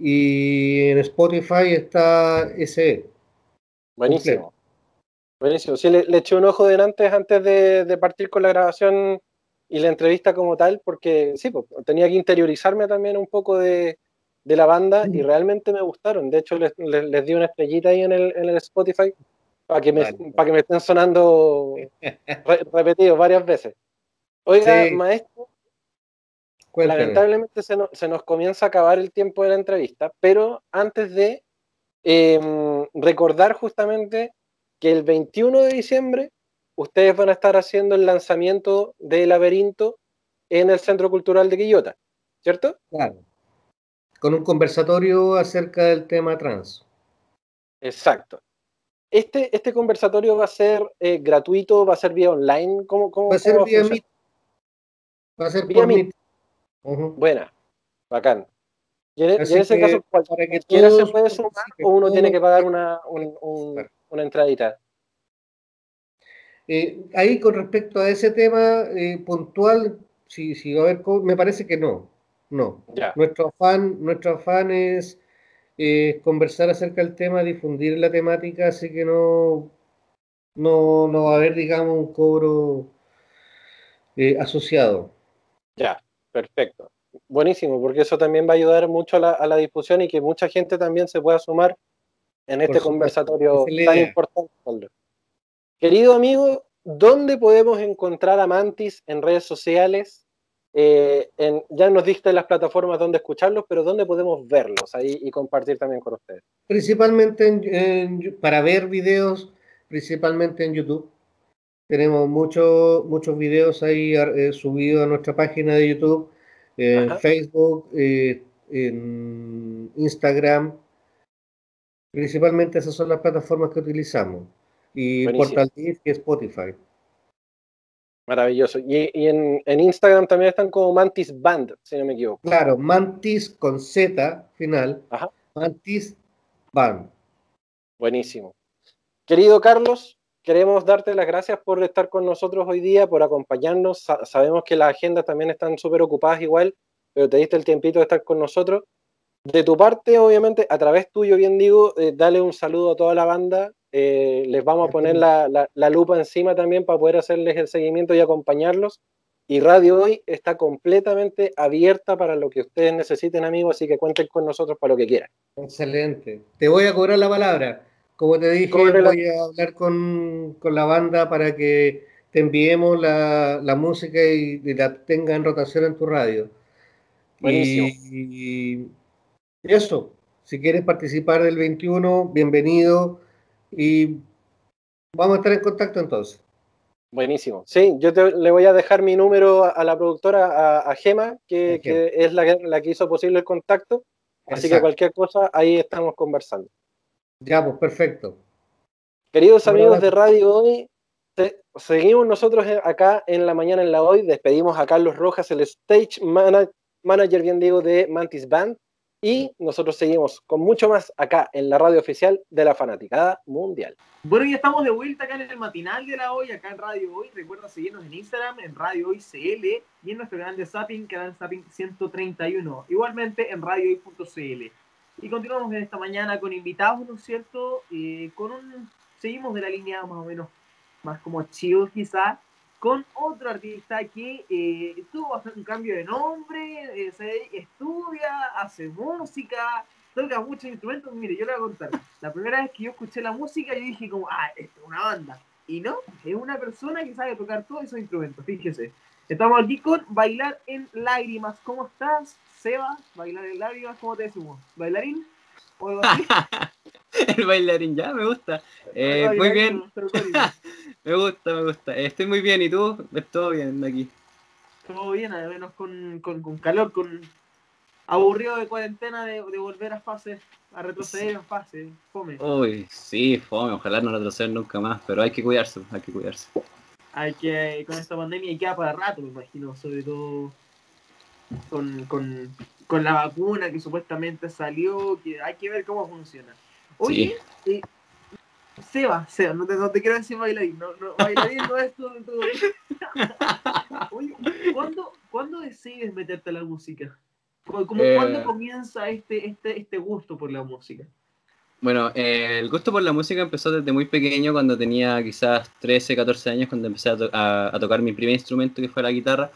Y en Spotify está ese completo. Buenísimo, buenísimo. Sí, le, le eché un ojo delante antes de, de partir con la grabación y la entrevista como tal, porque sí, pues, tenía que interiorizarme también un poco de, de la banda y realmente me gustaron. De hecho, les, les, les di una estrellita ahí en el, en el Spotify para que me, Vale. para que me estén sonando re, repetidos varias veces. Oiga, Sí, maestro, cuéntame. lamentablemente se, no, se nos comienza a acabar el tiempo de la entrevista, pero antes de eh, recordar justamente que el veintiuno de diciembre ustedes van a estar haciendo el lanzamiento de Laberinto en el Centro Cultural de Quillota, ¿cierto? Claro, con un conversatorio acerca del tema trans. Exacto. Este, este conversatorio va a ser eh, gratuito, va a ser vía online, ¿cómo, Va cómo, a ser cómo va a vía funcionar? Meet, va a ser Vía por Meet, Meet. Ujú. buena, bacán. Y en, y en Así ese caso, que cual, para que cualquiera se todos puede sumar o participen, uno todos tiene los que que pagar quieran una, un, un, participar. una entradita. Eh, ahí con respecto a ese tema eh, puntual, si, si va a haber, co- me parece que no, no. Ya, Nuestro afán, nuestro afán es eh, conversar acerca del tema, difundir la temática, así que no, no, no va a haber, digamos, un cobro eh, asociado. ya, perfecto. Buenísimo, porque eso también va a ayudar mucho a la, a la difusión y que mucha gente también se pueda sumar en Por este supuesto, esa conversatorio es la tan idea. importante. Querido amigo, ¿dónde podemos encontrar a Mantis en redes sociales? Eh, en, ya nos diste las plataformas donde escucharlos, pero ¿dónde podemos verlos ahí y compartir también con ustedes? Principalmente en- en- para ver videos, principalmente en YouTube. Tenemos muchos muchos videos ahí eh, subidos a nuestra página de YouTube, en Ajá, Facebook, eh, en Instagram. Principalmente esas son las plataformas que utilizamos. Y buenísimo, Portal Disc y Spotify. maravilloso. Y, y en, en Instagram también están como Mantis Band, si no me equivoco. Claro, Mantis con Z final, Ajá, Mantis Band. buenísimo. Querido Carlos, queremos darte las gracias por estar con nosotros hoy día, por acompañarnos. Sa- sabemos que las agendas también están súper ocupadas igual, pero te diste el tiempito de estar con nosotros. De tu parte, obviamente, a través tuyo, bien digo, eh, dale un saludo a toda la banda Eh, les vamos a poner la, la, la lupa encima también para poder hacerles el seguimiento y acompañarlos. Y Radio Hoy está completamente abierta para lo que ustedes necesiten, amigos, así que cuenten con nosotros para lo que quieran. Excelente. Te voy a cobrar la palabra. Como te dije, Cóbrela. voy a hablar con, con la banda para que te enviemos la, la música y, y la tenga en rotación en tu radio. Buenísimo. Y, y eso, si quieres participar del veintiuno, bienvenido y vamos a estar en contacto entonces. Buenísimo. Sí, yo te, le voy a dejar mi número a, a la productora, a, a Gema, que, que es la, la que hizo posible el contacto. Así que Exacto. cualquier cosa, ahí estamos conversando. Ya, pues perfecto. Queridos Un amigos de abrazo. Radio Hoy, te, seguimos nosotros acá en la mañana en la Hoy. Despedimos a Carlos Rojas, el stage mana, manager, bien digo, de Mantis Band. Y nosotros seguimos con mucho más acá en la radio oficial de la Fanaticada Mundial. Bueno, ya estamos de vuelta acá en el matinal de la Hoy, acá en Radio Hoy. Recuerda seguirnos en Instagram, en Radio Hoy C L y en nuestro canal de Zapping, canal Zapping ciento treinta y uno. Igualmente en radio hoy punto c l. Y continuamos en esta mañana con invitados, ¿no es cierto? Eh, con un, seguimos de la línea más o menos más como chill quizás, con otro artista que eh, tuvo un cambio de nombre, eh, se estudia, hace música, toca muchos instrumentos. Mire, yo le voy a contar. La primera vez que yo escuché la música, yo dije como, ah, esto es una banda. Y no, es una persona que sabe tocar todos esos instrumentos, fíjese. Estamos aquí con Bailar en Lágrimas. ¿Cómo estás, Seba? Bailar en Lágrimas, ¿cómo te decimos? ¿Bailarín? ¿O algo así? El bailarín, ya, me gusta. Eh, muy bien. Me gusta, me gusta. Estoy muy bien, ¿y tú? Todo bien aquí. Todo bien, al menos con, con, con calor, con aburrido de cuarentena, de, de volver a fase, a retroceder en fase, fome. Uy, sí, fome, ojalá no retroceder nunca más, pero hay que cuidarse, hay que cuidarse. Hay que, con esta pandemia y queda para rato, me imagino, sobre todo con, con, con la vacuna que supuestamente salió, que hay que ver cómo funciona. Oye, sí. eh, Seba, Seba, no te, no te quiero decir bailarín, no, no, bailarín no es todo, todo. Oye, ¿cuándo, ¿cuándo decides meterte a la música? ¿Cómo, eh, ¿Cuándo comienza este, este, este gusto por la música? Bueno, eh, el gusto por la música empezó desde muy pequeño, cuando tenía quizás trece, catorce años, cuando empecé a, to a, a tocar mi primer instrumento, que fue la guitarra,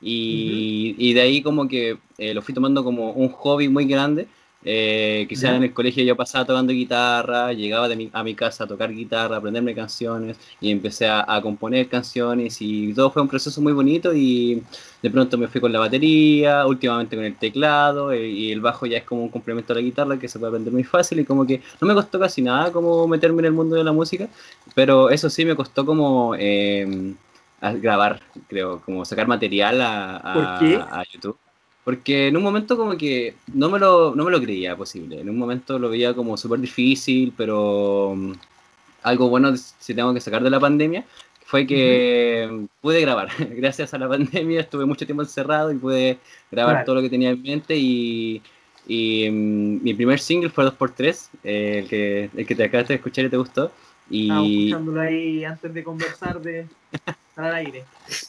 y, uh-huh. y de ahí como que eh, lo fui tomando como un hobby muy grande. Eh, quizás ¿Ya? En el colegio yo pasaba tocando guitarra, llegaba de mi, a mi casa a tocar guitarra, a aprenderme canciones, y empecé a, a componer canciones, y todo fue un proceso muy bonito, y de pronto me fui con la batería, últimamente con el teclado, eh, y el bajo ya es como un complemento a la guitarra que se puede aprender muy fácil, y como que no me costó casi nada como meterme en el mundo de la música, pero eso sí me costó como eh, a grabar, creo, como sacar material a, a, ¿Por qué? a YouTube. Porque en un momento como que no me lo, no me lo creía posible. En un momento lo veía como súper difícil, pero um, algo bueno si tengo que sacar de la pandemia fue que uh-huh. pude grabar. Gracias a la pandemia estuve mucho tiempo encerrado y pude grabar claro. todo lo que tenía en mente. Y, y um, mi primer single fue dos por tres, eh, el, que, el que te acabaste de escuchar y te gustó. Y... Estaba escuchándolo ahí antes de conversar de al aire.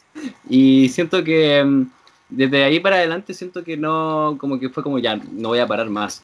Y siento que... Um, desde ahí para adelante siento que no, como que fue como ya, no voy a parar más.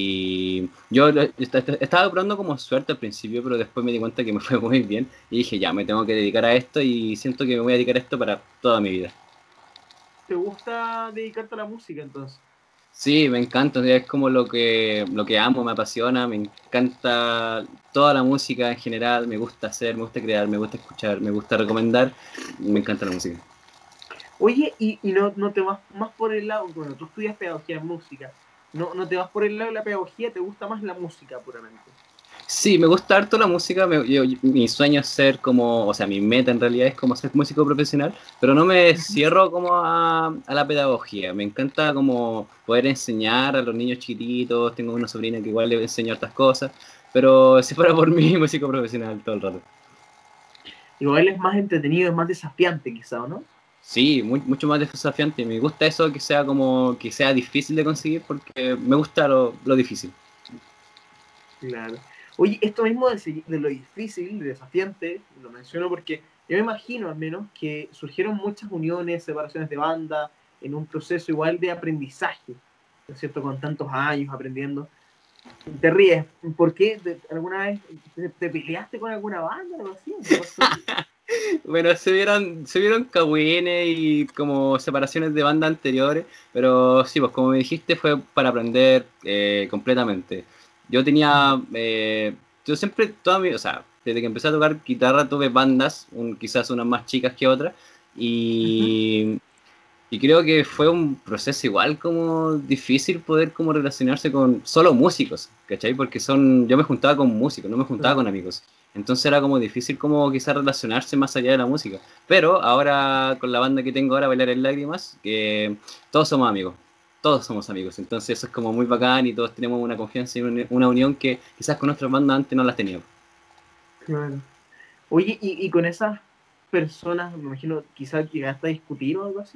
Y yo estaba probando como suerte al principio, pero después me di cuenta que me fue muy bien y dije, ya, me tengo que dedicar a esto, y siento que me voy a dedicar a esto para toda mi vida. ¿Te gusta dedicarte a la música entonces? Sí, me encanta, es como lo que, lo que amo, me apasiona, me encanta toda la música en general, me gusta hacer, me gusta crear, me gusta escuchar, me gusta recomendar, me encanta la música. Oye, y, y no, no te vas más por el lado, bueno, tú estudias pedagogía en música, no, no te vas por el lado de la pedagogía, te gusta más la música puramente. Sí, me gusta harto la música, me, yo, mi sueño es ser como, o sea, mi meta en realidad es como ser músico profesional, pero no me cierro como a, a la pedagogía, me encanta como poder enseñar a los niños chiquititos, tengo una sobrina que igual le enseño hartas cosas, pero si fuera por mí, músico profesional todo el rato. Igual es más entretenido, es más desafiante quizá, ¿no? Sí, muy, mucho más desafiante. Me gusta eso, que sea como que sea difícil de conseguir, porque me gusta lo, lo difícil. Claro. Oye, esto mismo de, de lo difícil, de desafiante, lo menciono porque yo me imagino al menos que surgieron muchas uniones, separaciones de banda, en un proceso igual de aprendizaje, ¿no es cierto? Con tantos años aprendiendo. Te ríes. ¿Por qué? ¿Te- ¿Alguna vez te, te peleaste con alguna banda o algo así? ¿Qué pasó? Bueno, se vieron, se vieron cagüines y como separaciones de bandas anteriores, pero sí, pues como me dijiste, fue para aprender eh, completamente. Yo tenía, eh, yo siempre, toda mi, o sea, desde que empecé a tocar guitarra tuve bandas, un- quizás unas más chicas que otras, Ujú. y y creo que fue un proceso igual como difícil poder como relacionarse con solo músicos, ¿cachai? Porque son, yo me juntaba con músicos, no me juntaba con Claro. amigos. Entonces era como difícil como quizás relacionarse más allá de la música. Pero ahora con la banda que tengo ahora, Bailar en Lágrimas, que todos somos amigos, todos somos amigos. Entonces eso es como muy bacán y todos tenemos una confianza y una una unión que quizás con otras bandas antes no las teníamos. Claro. Oye, y, y con esas personas, me imagino, quizás llegaste a discutir o algo así.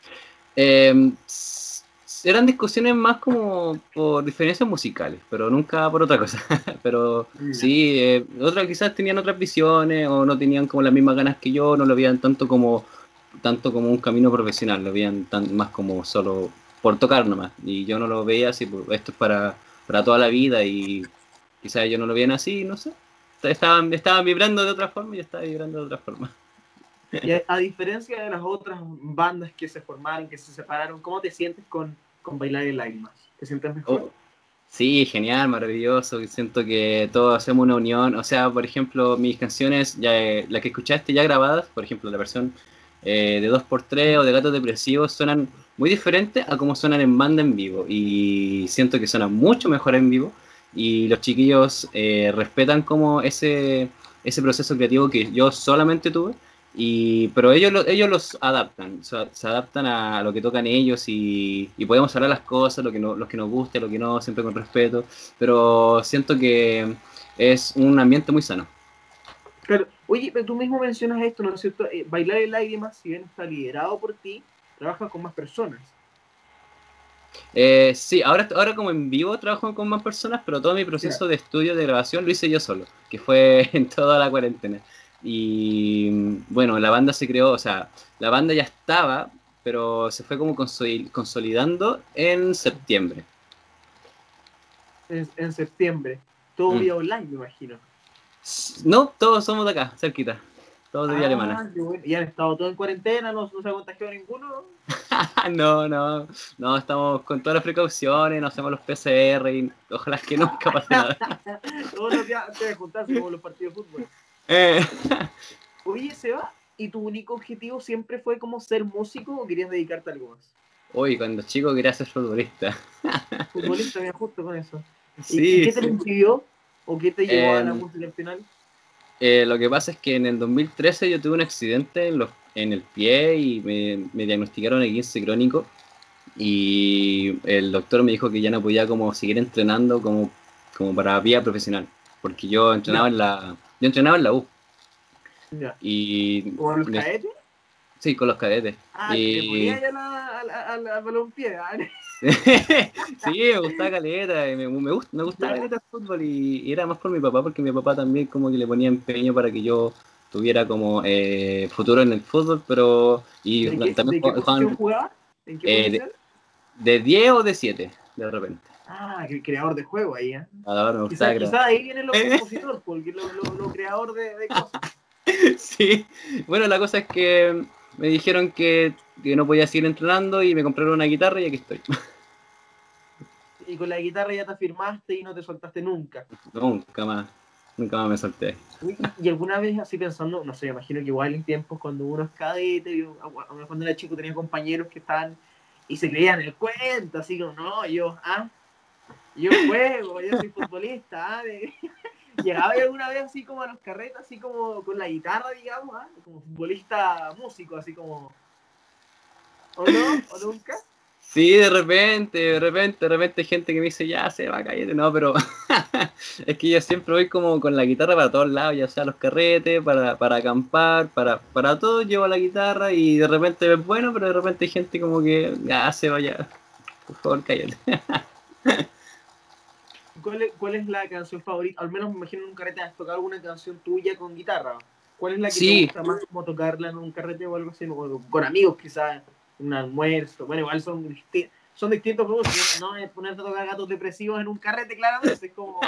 Eh, s- eran discusiones más como por diferencias musicales, pero nunca por otra cosa. Pero Ya. sí, eh, otras quizás tenían otras visiones o no tenían como las mismas ganas que yo, no lo veían tanto como tanto como un camino profesional, lo veían tan, más como solo por tocar nomás. Y yo no lo veía así, pues, esto es para, para toda la vida y quizás ellos no lo veían así, no sé. Estaban, estaban vibrando de otra forma y yo estaba vibrando de otra forma. Y a, a diferencia de las otras bandas que se formaron, que se separaron, ¿cómo te sientes con, con Bailar en Lágrimas? ¿Te sientes mejor? Oh, sí, genial, maravilloso. Siento que todos hacemos una unión. O sea, por ejemplo, mis canciones, ya, eh, las que escuchaste ya grabadas, por ejemplo, la versión eh, de dos por tres o de Gatos Depresivos, suenan muy diferentes a como suenan en banda en vivo. Y siento que suenan mucho mejor en vivo. Y los chiquillos eh, respetan como ese, ese proceso creativo que yo solamente tuve. Y, pero ellos, lo- ellos los adaptan, o sea, se adaptan a lo que tocan ellos y, y podemos hablar las cosas, lo que, no, lo que nos guste, lo que no, siempre con respeto, pero siento que es un ambiente muy sano. Claro. Oye, pero tú mismo mencionas esto, ¿no es cierto? Eh, Bailar en Lágrimas, si bien está liderado por ti, trabaja con más personas. Eh, sí, ahora, ahora como en vivo trabajo con más personas, pero todo mi Claro. proceso de estudio, de grabación, lo hice yo solo, que fue en toda la cuarentena. Y bueno, la banda se creó, o sea, la banda ya estaba, pero se fue como consoli- consolidando en septiembre. En, en septiembre. Todo Mm. vía online, me imagino. No, todos somos de acá, cerquita. Todos de Villa Alemana. Ah, qué bueno. Y han estado todos en cuarentena, no, no se ha contagiado ninguno. No, no, no, estamos con todas las precauciones, nos hacemos los P C R y ojalá que nunca pase nada. Todos los días antes de juntarse como los partidos de fútbol. Eh, Oye, Seba, ¿y tu único objetivo siempre fue como ser músico o querías dedicarte a algo más? Uy, cuando chico quería ser futbolista. Futbolista, mira, justo con eso. ¿Y, y Sí, qué te lo sí. impidió? ¿O qué te llevó a la Eh, música al final? eh, lo que pasa es que en el dos mil trece yo tuve un accidente en, los, en el pie y me, me diagnosticaron esguince crónico y el doctor me dijo que ya no podía como seguir entrenando como, como para vía profesional, porque yo entrenaba Ya, en la, yo entrenaba en la U. ya. Y ¿Como los des- cadetes? sí, con los cadetes. Ah, le Y ponía ya la, al, al, al balompié. ¿Ah? sí, me gustaba caleta, y me, me, gust- me gustaba ¿Ya? caleta el fútbol y, y era más por mi papá, porque mi papá también como que le ponía empeño para que yo tuviera como eh, futuro en el fútbol, pero y ¿De qué, también de qué posición jugaban jugaba? ¿En qué eh, de, posición? de diez o de siete de repente. Ah, que creador de juego ahí, ¿eh? Ahora me gustaba Quizá, crear. quizá ahí viene lo compositor, porque lo, lo, lo creador de, de cosas. Sí, bueno, la cosa es que me dijeron que, que no podía seguir entrenando y me compraron una guitarra y aquí estoy. Y con la guitarra ya te afirmaste y no te soltaste nunca. Nunca más, nunca más me solté. ¿Y, y alguna vez así pensando, no sé, me imagino que igual en tiempos cuando uno es cadete, yo, cuando era chico tenía compañeros que estaban y se creían el cuento, así como, no, yo, ah, yo juego, yo soy futbolista, ah, de... Llegaba alguna vez así como a los carretes, así como con la guitarra, digamos, ¿ah? Como futbolista músico, así como, ¿o no? ¿O nunca? Sí, de repente, de repente, de repente hay gente que me dice, ya se va, cállate, no, pero es que yo siempre voy como con la guitarra para todos lados, ya sea los carretes, para, para acampar, para, para todo llevo la guitarra y de repente es bueno, pero de repente hay gente como que, ya se vaya, por favor, cállate. ¿Cuál es, ¿Cuál es la canción favorita? Al menos me imagino en un carrete has tocado alguna canción tuya con guitarra. ¿Cuál es la que te Sí, gusta más como tocarla en un carrete o algo así? O con amigos quizás, un almuerzo. Bueno, igual son, son distintos juegos, no es ponerte a tocar gatos depresivos en un carrete, claramente, es como...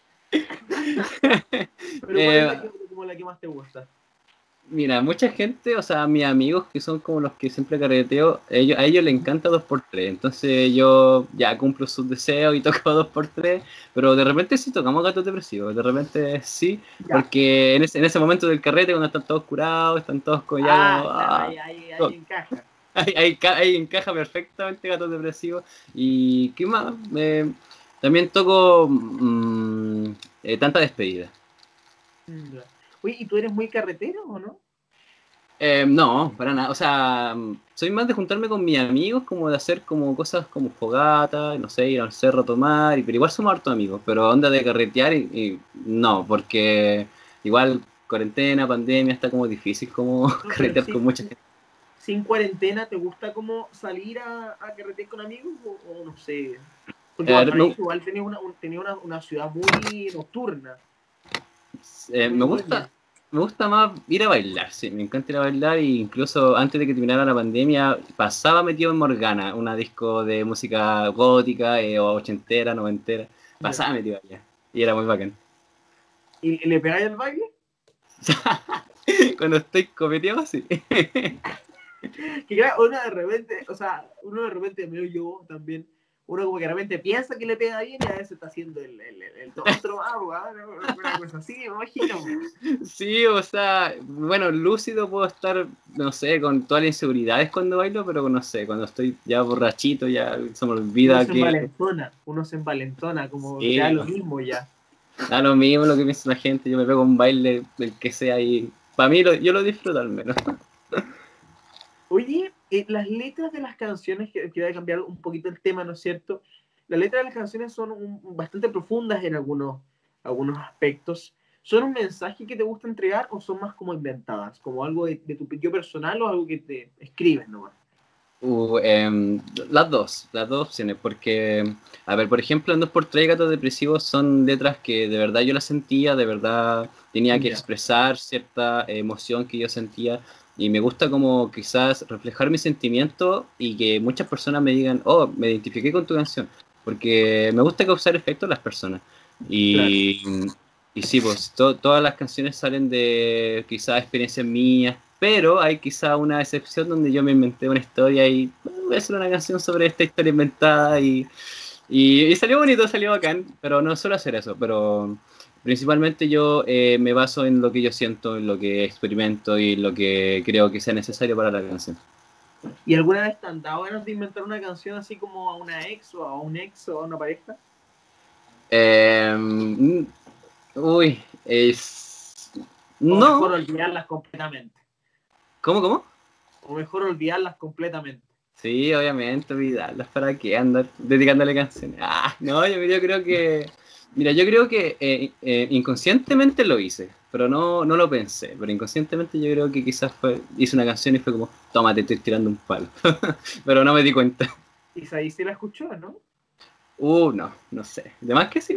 Pero ¿cuál Eh, es la que, como la que más te gusta? Mira, mucha gente, o sea, mis amigos que son como los que siempre carreteo, ellos, a ellos les encanta dos por tres, entonces yo ya cumplo sus deseos y toco dos por tres, pero de repente sí tocamos gatos depresivos, de repente sí, Ya. porque en ese, en ese momento del carrete, cuando están todos curados, están todos como ya Ah, como, claro, ah, ahí, ahí, to- ahí encaja. ahí, ahí ca- ahí encaja perfectamente gatos depresivos. Y qué más. Eh, también toco mm, eh, tanta despedida. Mm, ya. Oye, ¿y tú eres muy carretero o no? Eh, no, para nada. O sea, mm, soy más de juntarme con mis amigos, como de hacer como cosas como fogata, no sé, ir al cerro a tomar, y- pero igual somos hartos amigos, pero onda de carretear y, y no, porque igual cuarentena, pandemia, está como difícil como No, pero carretear sí, con mucha gente. sin cuarentena, ¿te gusta como salir a, a carretear con amigos o, o no sé? Porque Eh, me, Valparaíso igual tenía una, un- tenía una, una ciudad muy nocturna, eh, muy me gusta, bohemia. me gusta más ir a bailar, sí, me encanta ir a bailar, e incluso antes de que terminara la pandemia pasaba metido en Morgana, una disco de música gótica eh, o ochentera, noventera, Ya. pasaba metido allá y era muy bacán. ¿Y, y le pegáis al baile? Cuando estoy copeteado, sí. Que claro, uno de repente, o sea, uno de repente, medio yo también, uno como que de repente piensa que le pega bien y a veces está haciendo el, el, el, el tontro, ah, ¿no? Una cosa así, me imagino. Sí, o sea, bueno, lúcido puedo estar, no sé, con todas las inseguridades cuando bailo, pero no sé, cuando estoy ya borrachito, ya se me Uno olvida se que envalentona, uno se envalentona, como que te da sí, lo mismo ya. da lo mismo lo que piensa la gente, yo me pego un baile, el que sea, y para mí lo- yo lo disfruto al menos. Oye, eh, las letras de las canciones, que, que voy a cambiar un poquito el tema, ¿no es cierto? Las letras de las canciones son un- bastante profundas en algunos, algunos aspectos. ¿Son un mensaje que te gusta entregar o son más como inventadas? ¿Como algo de, de tu yo personal o algo que te escribes nomás? Uh, em, las dos, las dos opciones, porque, a ver, por ejemplo, en dos por tres Gatos Depresivos son letras que de verdad yo las sentía, de verdad tenía que Ya. expresar cierta emoción que yo sentía, y me gusta como quizás reflejar mis sentimientos y que muchas personas me digan, oh, me identifiqué con tu canción, porque me gusta causar efecto en las personas. Claro. Y, y sí, pues to- todas las canciones salen de quizás experiencias mías, pero hay quizá una excepción donde yo me inventé una historia y "Eh, voy a hacer una canción sobre esta historia inventada y, y, y salió bonito, salió bacán, pero no suelo hacer eso, pero principalmente yo eh, me baso en lo que yo siento, en lo que experimento y lo que creo que sea necesario para la canción. ¿Y alguna vez te han dado ganas de inventar una canción así como a una ex o a un ex o a una pareja? Eh, mm, uy, es... ¿O mejor No, olvidarlas completamente? ¿cómo, cómo? ¿O mejor olvidarlas completamente? Sí, obviamente, olvidarlas, ¿para qué andar dedicándole canciones? Ah, no, yo, yo creo que, mira, yo creo que eh, eh, inconscientemente lo hice, pero no, no lo pensé, pero inconscientemente yo creo que quizás fue, hice una canción y fue como, toma, te estoy tirando un palo, pero no me di cuenta. Y ahí sí la escuchó, ¿no? Uh, no, no sé, de más que sí.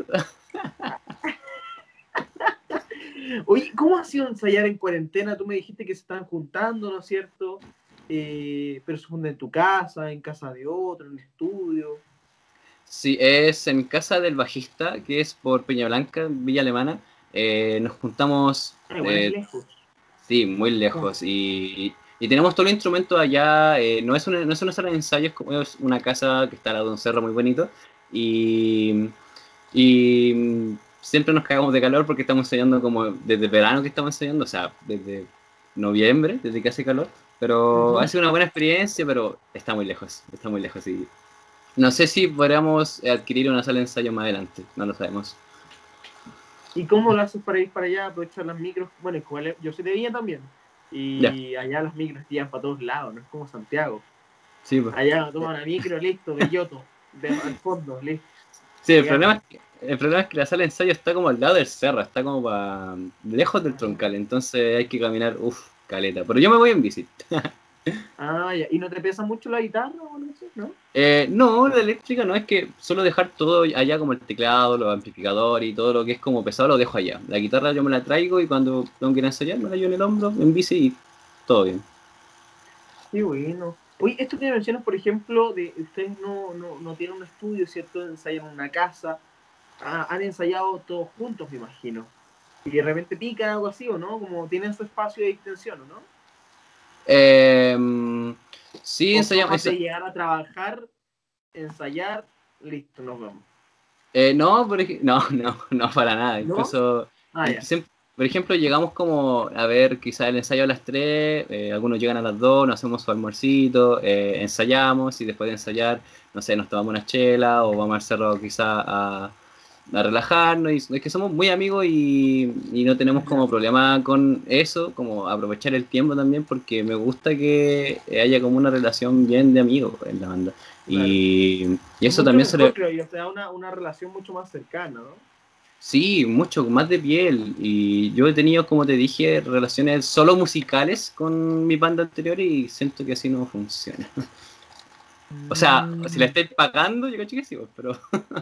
Oye, ¿cómo ha sido ensayar en cuarentena? Tú me dijiste que se están juntando, ¿no es cierto? Eh, pero se juntan en tu casa, en casa de otro, en el estudio. Sí, es en casa del bajista, que es por Peña Blanca, Villa Alemana, eh, nos juntamos. Ah, igual es eh, lejos. Sí, muy ¿Cómo? lejos. Y, y tenemos todos los instrumentos allá. Eh, no es una, no es una sala de ensayos, como es una casa que está al lado de un cerro muy bonito. Y, y mm, siempre nos cagamos de calor porque estamos ensayando como desde el verano que estamos ensayando, o sea, desde noviembre, desde que hace calor. Pero ha Ujú. sido una buena experiencia, pero está muy lejos, está muy lejos. Y no sé si podríamos adquirir una sala de ensayo más adelante, no lo sabemos. ¿Y cómo lo haces para ir para allá, aprovechar las micros? Bueno, igual yo soy de Viña también. Ya, Y allá las micros llegan para todos lados, no es como Santiago. sí, pues. Allá toma una micro, listo, Belloto, de, al fondo, listo. Sí, el Llegaste. problema, es que, el problema es que la sala de ensayo está como al lado del cerro, está como pa- lejos del troncal, entonces hay que caminar, uff, caleta. Pero yo me voy en bici. Ah, ya. ¿Y no te pesa mucho la guitarra o algo así, no? Eh, no, la eléctrica no, es que solo dejar todo allá como el teclado, los amplificadores y todo lo que es como pesado lo dejo allá. La guitarra yo me la traigo y cuando tengo que ir a ensayar me la llevo en el hombro, en bici y todo bien. Qué bueno. Oye, esto que mencionas, por ejemplo, de ustedes no, no, no tienen un estudio, ¿cierto? Ensayan en una casa. Ah, han ensayado todos juntos, me imagino. Y de repente pican algo así, ¿o no? Como tienen su espacio de extensión, ¿o no? Eh, sí, O son ensayamos. más de Ensa llegar a trabajar, ensayar, listo, nos vemos. eh, no, por ej- no, no, no, para nada. ¿No? Incluso, Ah, in- ya. siem- por ejemplo, llegamos como a ver quizás el ensayo a las tres, eh, algunos llegan a las dos, nos hacemos su almuercito, eh, ensayamos y después de ensayar, no sé, nos tomamos una chela o vamos al cerro quizás a, a relajarnos. Y es que somos muy amigos y, y no tenemos Ya. como problema con eso, como aprovechar el tiempo también porque me gusta que haya como una relación bien de amigos en la banda. Claro. Y, y eso Mucho también se mejor, le... creo yo. O sea, una, una relación mucho más cercana, ¿no? Sí, mucho más de piel. Y yo he tenido, como te dije, relaciones solo musicales con mi banda anterior y siento que así no funciona. O sea, si la Mm. estáis pagando, yo cacho que sí, pues, pero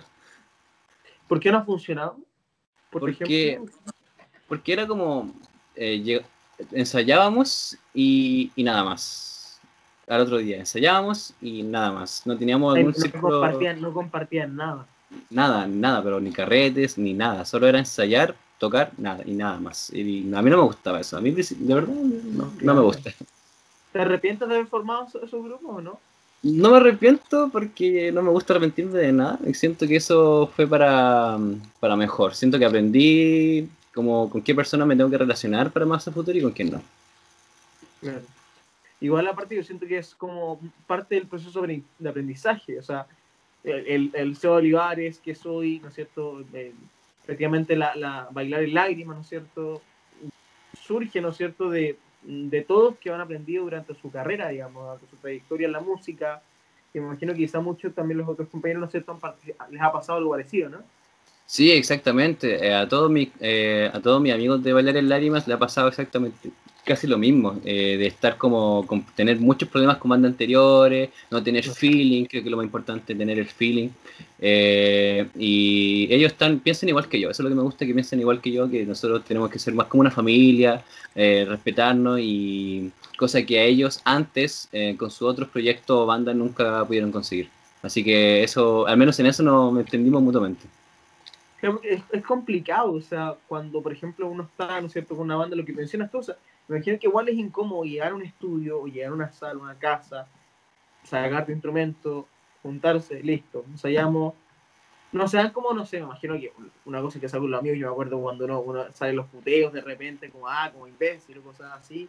¿Por qué no ha funcionado? Por porque, ejemplo. porque era como eh, lleg- ensayábamos y, y nada más. Al otro día ensayábamos y nada más. No teníamos Eh, algún no círculo, compartían, no compartían nada. nada, nada, pero ni carretes, ni nada. Solo era ensayar, tocar, nada, y nada más. Y a mí no me gustaba eso. A mí, de verdad, no, no me Claro. gusta. ¿Te arrepientes de haber formado esos, esos grupos o no? No me arrepiento porque no me gusta arrepentirme de nada. Y siento que eso fue para, para mejor. Siento que aprendí como con qué persona me tengo que relacionar para más a futuro y con quién no. Claro. Igual aparte yo siento que es como parte del proceso de aprendizaje, o sea, el, el, el Seba Olivares que soy, ¿no es cierto? Eh, prácticamente la, la bailar en lágrimas, ¿no es cierto? Surge, ¿no es cierto? De, de todos que han aprendido durante su carrera, digamos, durante su trayectoria en la música, que me imagino que quizá muchos también los otros compañeros, ¿no es cierto? Les ha pasado algo parecido, ¿no? Sí, exactamente. Eh, a todos mis eh, a todos mis amigos de Bailar en Lágrimas le ha pasado exactamente casi lo mismo, eh, de estar como con tener muchos problemas con bandas anteriores, no tener feeling, creo que lo más importante es tener el feeling. Eh, y ellos están piensan igual que yo, eso es lo que me gusta, que piensen igual que yo, que nosotros tenemos que ser más como una familia, eh, respetarnos y cosa que a ellos antes eh, con sus otros proyectos o bandas nunca pudieron conseguir. Así que eso, al menos en eso nos entendimos mutuamente. Es, es complicado, o sea, cuando por ejemplo uno está, ¿no es cierto?, con una banda, lo que mencionas tú, o sea, me imagino que igual es incómodo llegar a un estudio o llegar a una sala, una casa, sacar tu instrumento, juntarse, listo, ensayamos, no se dan como, no sé, me imagino que una cosa que salgo los amigos, yo me acuerdo cuando uno, uno sale los puteos de repente, como, ah, como imbécil o cosas así,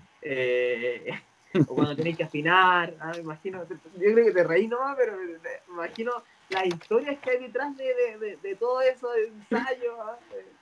eh, o cuando tenéis que afinar, ah, me imagino, yo creo que te reí nomás, pero me, me imagino las historias que hay detrás de, de, de, de todo eso, de ensayo. ¿Ah?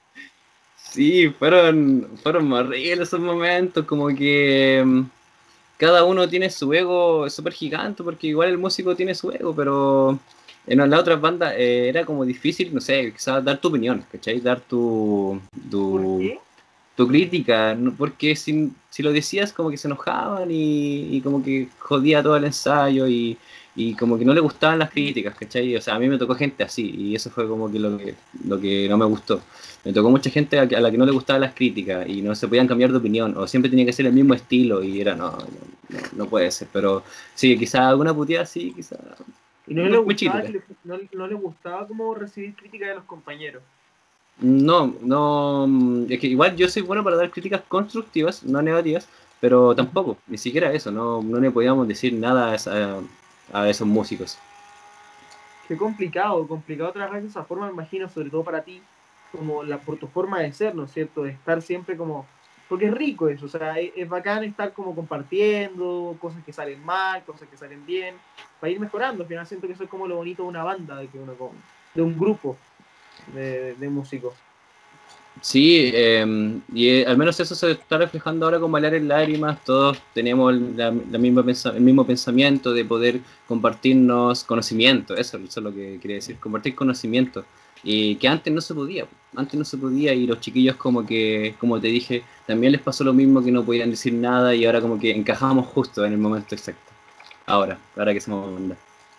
Sí, fueron, fueron horribles esos momentos, como que mm, cada uno tiene su ego súper gigante, porque igual el músico tiene su ego, pero en las otras bandas eh, era como difícil, no sé, quizás dar tu opinión, ¿cachai? Dar tu, ¿Por tu, qué? tu crítica, ¿no? Porque si, si lo decías como que se enojaban y, y como que jodía todo el ensayo y, y como que no le gustaban las críticas, ¿cachai? O sea, a mí me tocó gente así y eso fue como que lo que, lo que no me gustó. Me tocó mucha gente a, a la que no le gustaban las críticas y no se podían cambiar de opinión o siempre tenía que ser el mismo estilo y era, no, no, no, no puede ser, pero sí, quizás alguna puteada sí, quizás Y no le muy, muy gustaba, chiquitita. que le, no, no le gustaba como recibir críticas de los compañeros. No, no, es que igual yo soy bueno para dar críticas constructivas, no negativas, pero Uh-huh. tampoco, ni siquiera eso, no, no le podíamos decir nada a, esa- a esos músicos. Qué complicado, complicado trabajar de esa forma, me imagino, sobre todo para ti, como la, por tu forma de ser, ¿no es cierto? De estar siempre como, porque es rico eso, o sea, es, es bacán estar como compartiendo cosas que salen mal, cosas que salen bien, para ir mejorando. Al final siento que eso es como lo bonito de una banda, de que uno con, de un grupo de, de músicos. Sí, eh, y eh, al menos eso se está reflejando ahora con Bailar en Lágrimas, todos tenemos la, la misma pensa- el mismo pensamiento de poder compartirnos conocimiento, eso, eso es lo que quería decir, compartir conocimiento, y que antes no se podía, antes no se podía y los chiquillos como que, como te dije, también les pasó lo mismo que no podían decir nada y ahora como que encajamos justo en el momento exacto, ahora, ahora que somos banda.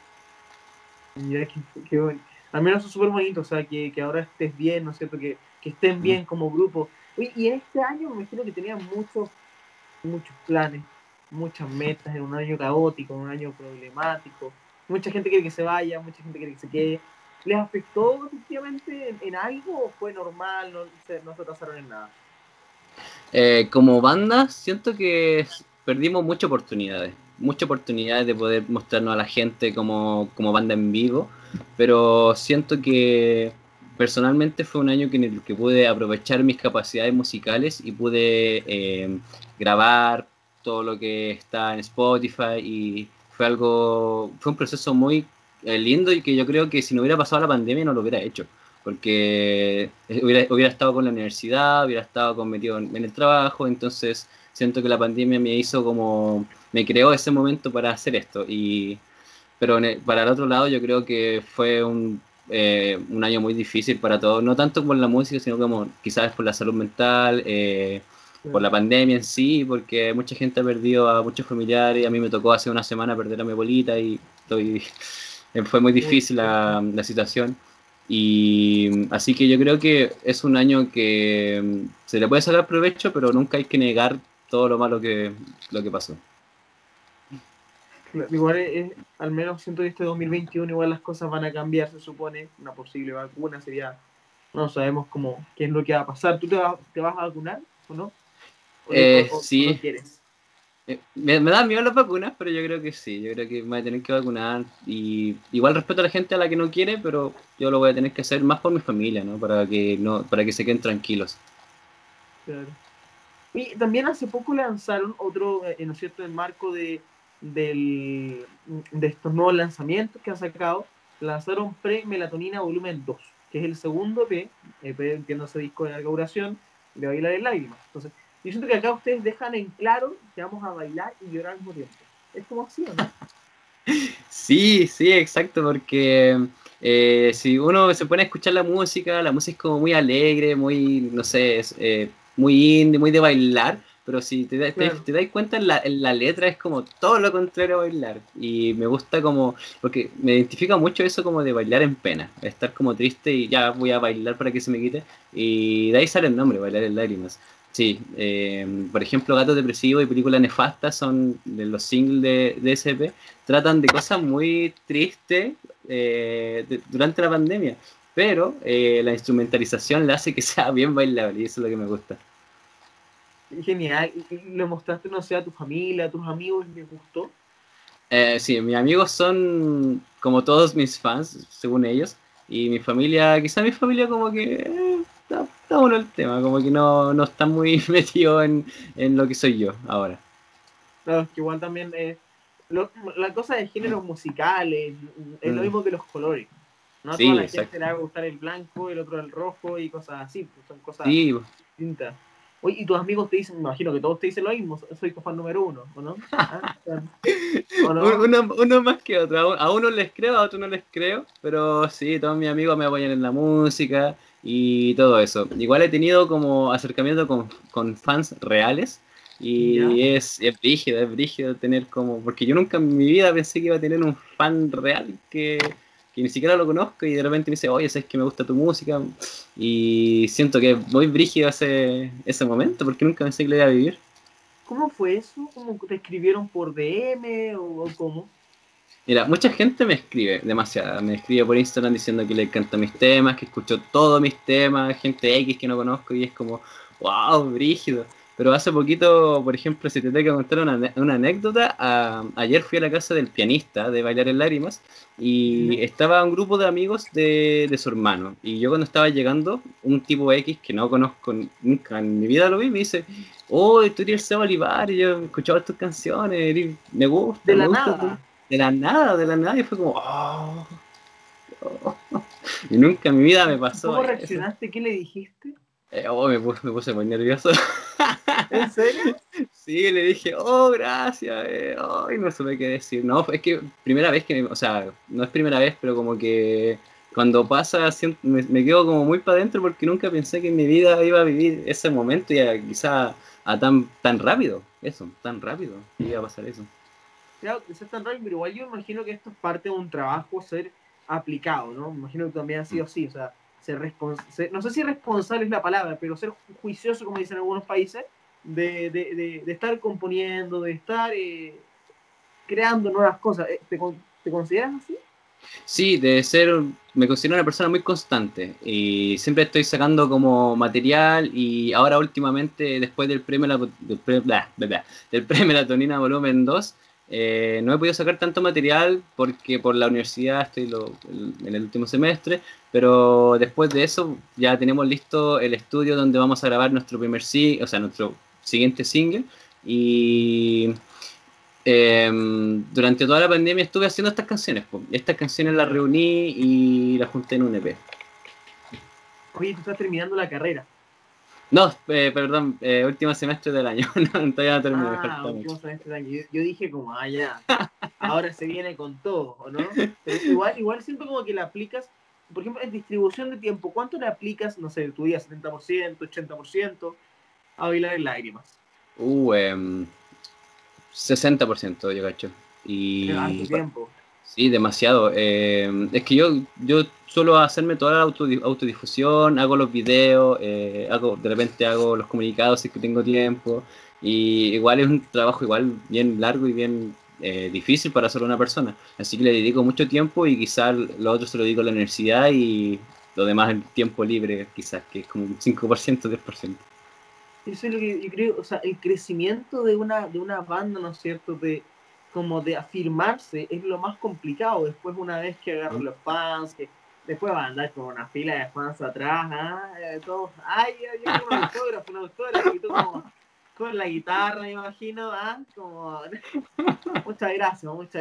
Mira, qué, qué bueno. Al menos es súper bonito, o sea, que, que ahora estés bien, ¿no es cierto? Que, que estén ¿Mm? bien como grupo. Oye, y en este año me imagino que tenían muchos, muchos planes. muchas metas, en un año caótico, en un año problemático. Mucha gente quiere que se vaya, mucha gente quiere que se quede. ¿Les afectó efectivamente en, en algo o fue normal, no se, no se atrasaron en nada? Eh, como banda, siento que perdimos muchas oportunidades, muchas oportunidades de poder mostrarnos a la gente como, como banda en vivo, pero siento que personalmente fue un año en el que pude aprovechar mis capacidades musicales y pude eh, grabar todo lo que está en Spotify y fue algo, fue un proceso muy eh, lindo y que yo creo que si no hubiera pasado la pandemia no lo hubiera hecho porque hubiera, hubiera estado con la universidad, hubiera estado con, metido en, en el trabajo, entonces siento que la pandemia me hizo como, me creó ese momento para hacer esto, y, pero el, para el otro lado yo creo que fue un, eh, un año muy difícil para todos, no tanto por la música, sino como quizás por la salud mental, eh, por la pandemia en sí, porque mucha gente ha perdido a muchos familiares, a mí me tocó hace una semana perder a mi abuelita y estoy, fue muy difícil la, la situación. Y así que yo creo que es un año que se le puede sacar provecho, pero nunca hay que negar todo lo malo que, lo que pasó. Igual es, al menos siento que este dos mil veintiuno igual las cosas van a cambiar, se supone. Una posible vacuna sería, no sabemos cómo, qué es lo que va a pasar. ¿Tú te vas, te vas a vacunar o no? ¿O, le, o, Eh, o, o no sí, quieres? eh, me, me dan miedo las vacunas, pero yo creo que sí, yo creo que me voy a tener que vacunar. Y igual respeto a la gente a la que no quiere, pero yo lo voy a tener que hacer más por mi familia, ¿no? Para que, no, para que se queden tranquilos. Claro. Y también hace poco lanzaron otro, eh, ¿no es cierto?, en el marco de, del, de estos nuevos lanzamientos que han sacado, lanzaron Pre-Melatonina Volumen dos, que es el segundo E P, E P entiendo ese disco de larga duración, de Bailar en Lágrimas. Entonces, yo siento que acá ustedes dejan en claro que vamos a bailar y llorar al mismo tiempo. Es como así, ¿o no? Sí, sí, exacto, porque eh, si uno se pone a escuchar la música, la música es como muy alegre, muy, no sé, es, eh, muy indie, muy de bailar, pero si te, da- te, Claro. te das cuenta, en la, en la letra es como todo lo contrario a bailar. Y me gusta como, porque me identifica mucho eso como de bailar en pena, estar como triste y ya voy a bailar para que se me quite. Y de ahí sale el nombre, Bailar en Lágrimas. Sí, eh, por ejemplo, Gato Depresivo y Película Nefasta son de los singles de, de ese E P, tratan de cosas muy tristes eh, de, durante la pandemia, pero eh, la instrumentalización le hace que sea bien bailable y eso es lo que me gusta. Genial. ¿Y, y lo mostraste, no sé, a tu familia, a tus amigos, les gustó? Eh, sí, mis amigos son como todos mis fans, según ellos, y mi familia, quizá mi familia como que eh, está, está bueno el tema, como que no, no está muy metido en, en lo que soy yo ahora. Claro, es que igual también eh, lo, la cosa de géneros musicales es lo Mm, mismo que los colores. No a toda sí, la gente exacto. le va a gustar el blanco, el otro el rojo y cosas así, pues son cosas Sí, distintas. Oye, y tus amigos te dicen, me imagino que todos te dicen lo mismo, soy tu fan número uno, ¿o no? ¿Ah? ¿O no? Uno, uno más que otro. A unos les creo, a otros no les creo. Pero sí, todos mis amigos me apoyan en la música y todo eso. Igual he tenido como acercamiento con, con fans reales. ¿Ya? Y es, es brígido, es brígido tener como. Porque yo nunca en mi vida pensé que iba a tener un fan real que, que ni siquiera lo conozco y de repente me dice, oye, sabes que me gusta tu música. Y siento que es muy brígido ese, ese momento porque nunca pensé que lo iba a vivir. ¿Cómo fue eso? ¿Cómo te escribieron por D M o, o cómo? Mira, mucha gente me escribe, demasiada. Me escribe por Instagram diciendo que le encantan mis temas, que escuchó todos mis temas, gente X que no conozco y es como, wow, brígido. Pero hace poquito, por ejemplo, si te tengo que contar una, ane- una anécdota, a- ayer fui a la casa del pianista de Bailar en Lágrimas y ¿Ya? estaba un grupo de amigos de, de su hermano. Y yo cuando estaba llegando, un tipo X que no conozco nunca en mi vida lo vi, me dice, oh, tú eres el Seba Olivar, y yo he escuchado tus canciones, eres- me gusta, De me la gusta tu nada. de la nada, de la nada, y fue como, oh, oh. Y nunca en mi vida me ¿Y pasó cómo eso. reaccionaste? ¿Qué le dijiste? Eh, oh, me puse, me puse muy nervioso. ¿En serio? Sí, le dije, oh, gracias, eh, oh, y no supe qué decir. No, es que primera vez que, me- o sea, no es primera vez, pero como que cuando pasa, siento- me, me quedo como muy para adentro porque nunca pensé que en mi vida iba a vivir ese momento y a, quizá a tan, tan rápido, eso, tan rápido, que iba a pasar eso. Claro, que sea tan raro, pero igual yo imagino que esto es parte de un trabajo ser aplicado, ¿no? Me imagino que también ha sido así, o sea, ser responsable, no sé si responsable es la palabra, pero ser juicioso, como dicen en algunos países, de, de, de, de estar componiendo, de estar eh, creando nuevas cosas. ¿Te, te consideras así? Sí, de ser, me considero una persona muy constante y siempre estoy sacando como material y ahora últimamente después del premio, la, del, pre, bla, bla, bla, del premio Melatonina Volumen dos, eh, no he podido sacar tanto material porque por la universidad estoy lo, en el último semestre, pero después de eso ya tenemos listo el estudio donde vamos a grabar nuestro primer single, o sea, nuestro siguiente single y... Eh, durante toda la pandemia estuve haciendo estas canciones, po. Estas canciones las reuní y las junté en un E P. Oye, tú estás terminando la carrera. No, eh, perdón, eh, último semestre del año. No, todavía no terminé, me Ah, falta último mucho. semestre del año. Yo, yo dije como, ah, ya, ahora se viene con todo, ¿o no? Pero igual, igual siento como que la aplicas, por ejemplo, en distribución de tiempo, ¿cuánto le aplicas, no sé, tu día setenta por ciento, ochenta por ciento a Bailar en Lágrimas? Uh, eh, sesenta por ciento yo cacho. En harto Y tiempo. sí, demasiado. Eh, es que yo, yo suelo hacerme toda la autodi- autodifusión, hago los videos, eh, hago, de repente hago los comunicados si es que tengo tiempo. Y igual es un trabajo igual bien largo y bien eh, difícil para solo una persona. Así que le dedico mucho tiempo y quizás lo otro se lo dedico a la universidad y lo demás en tiempo libre, quizás, que es como un cinco por ciento, diez por ciento. Eso es lo que yo creo, o sea, el crecimiento de una, de una banda, ¿no es cierto?, de como de afirmarse es lo más complicado. Después, una vez que agarran los fans, que después van a andar con una fila de fans atrás, ¿ah? Eh, todos, ay, yo quiero un autógrafo, un autógrafo, y tú como con la guitarra, me imagino, ¿ah? Como, muchas gracias, muchas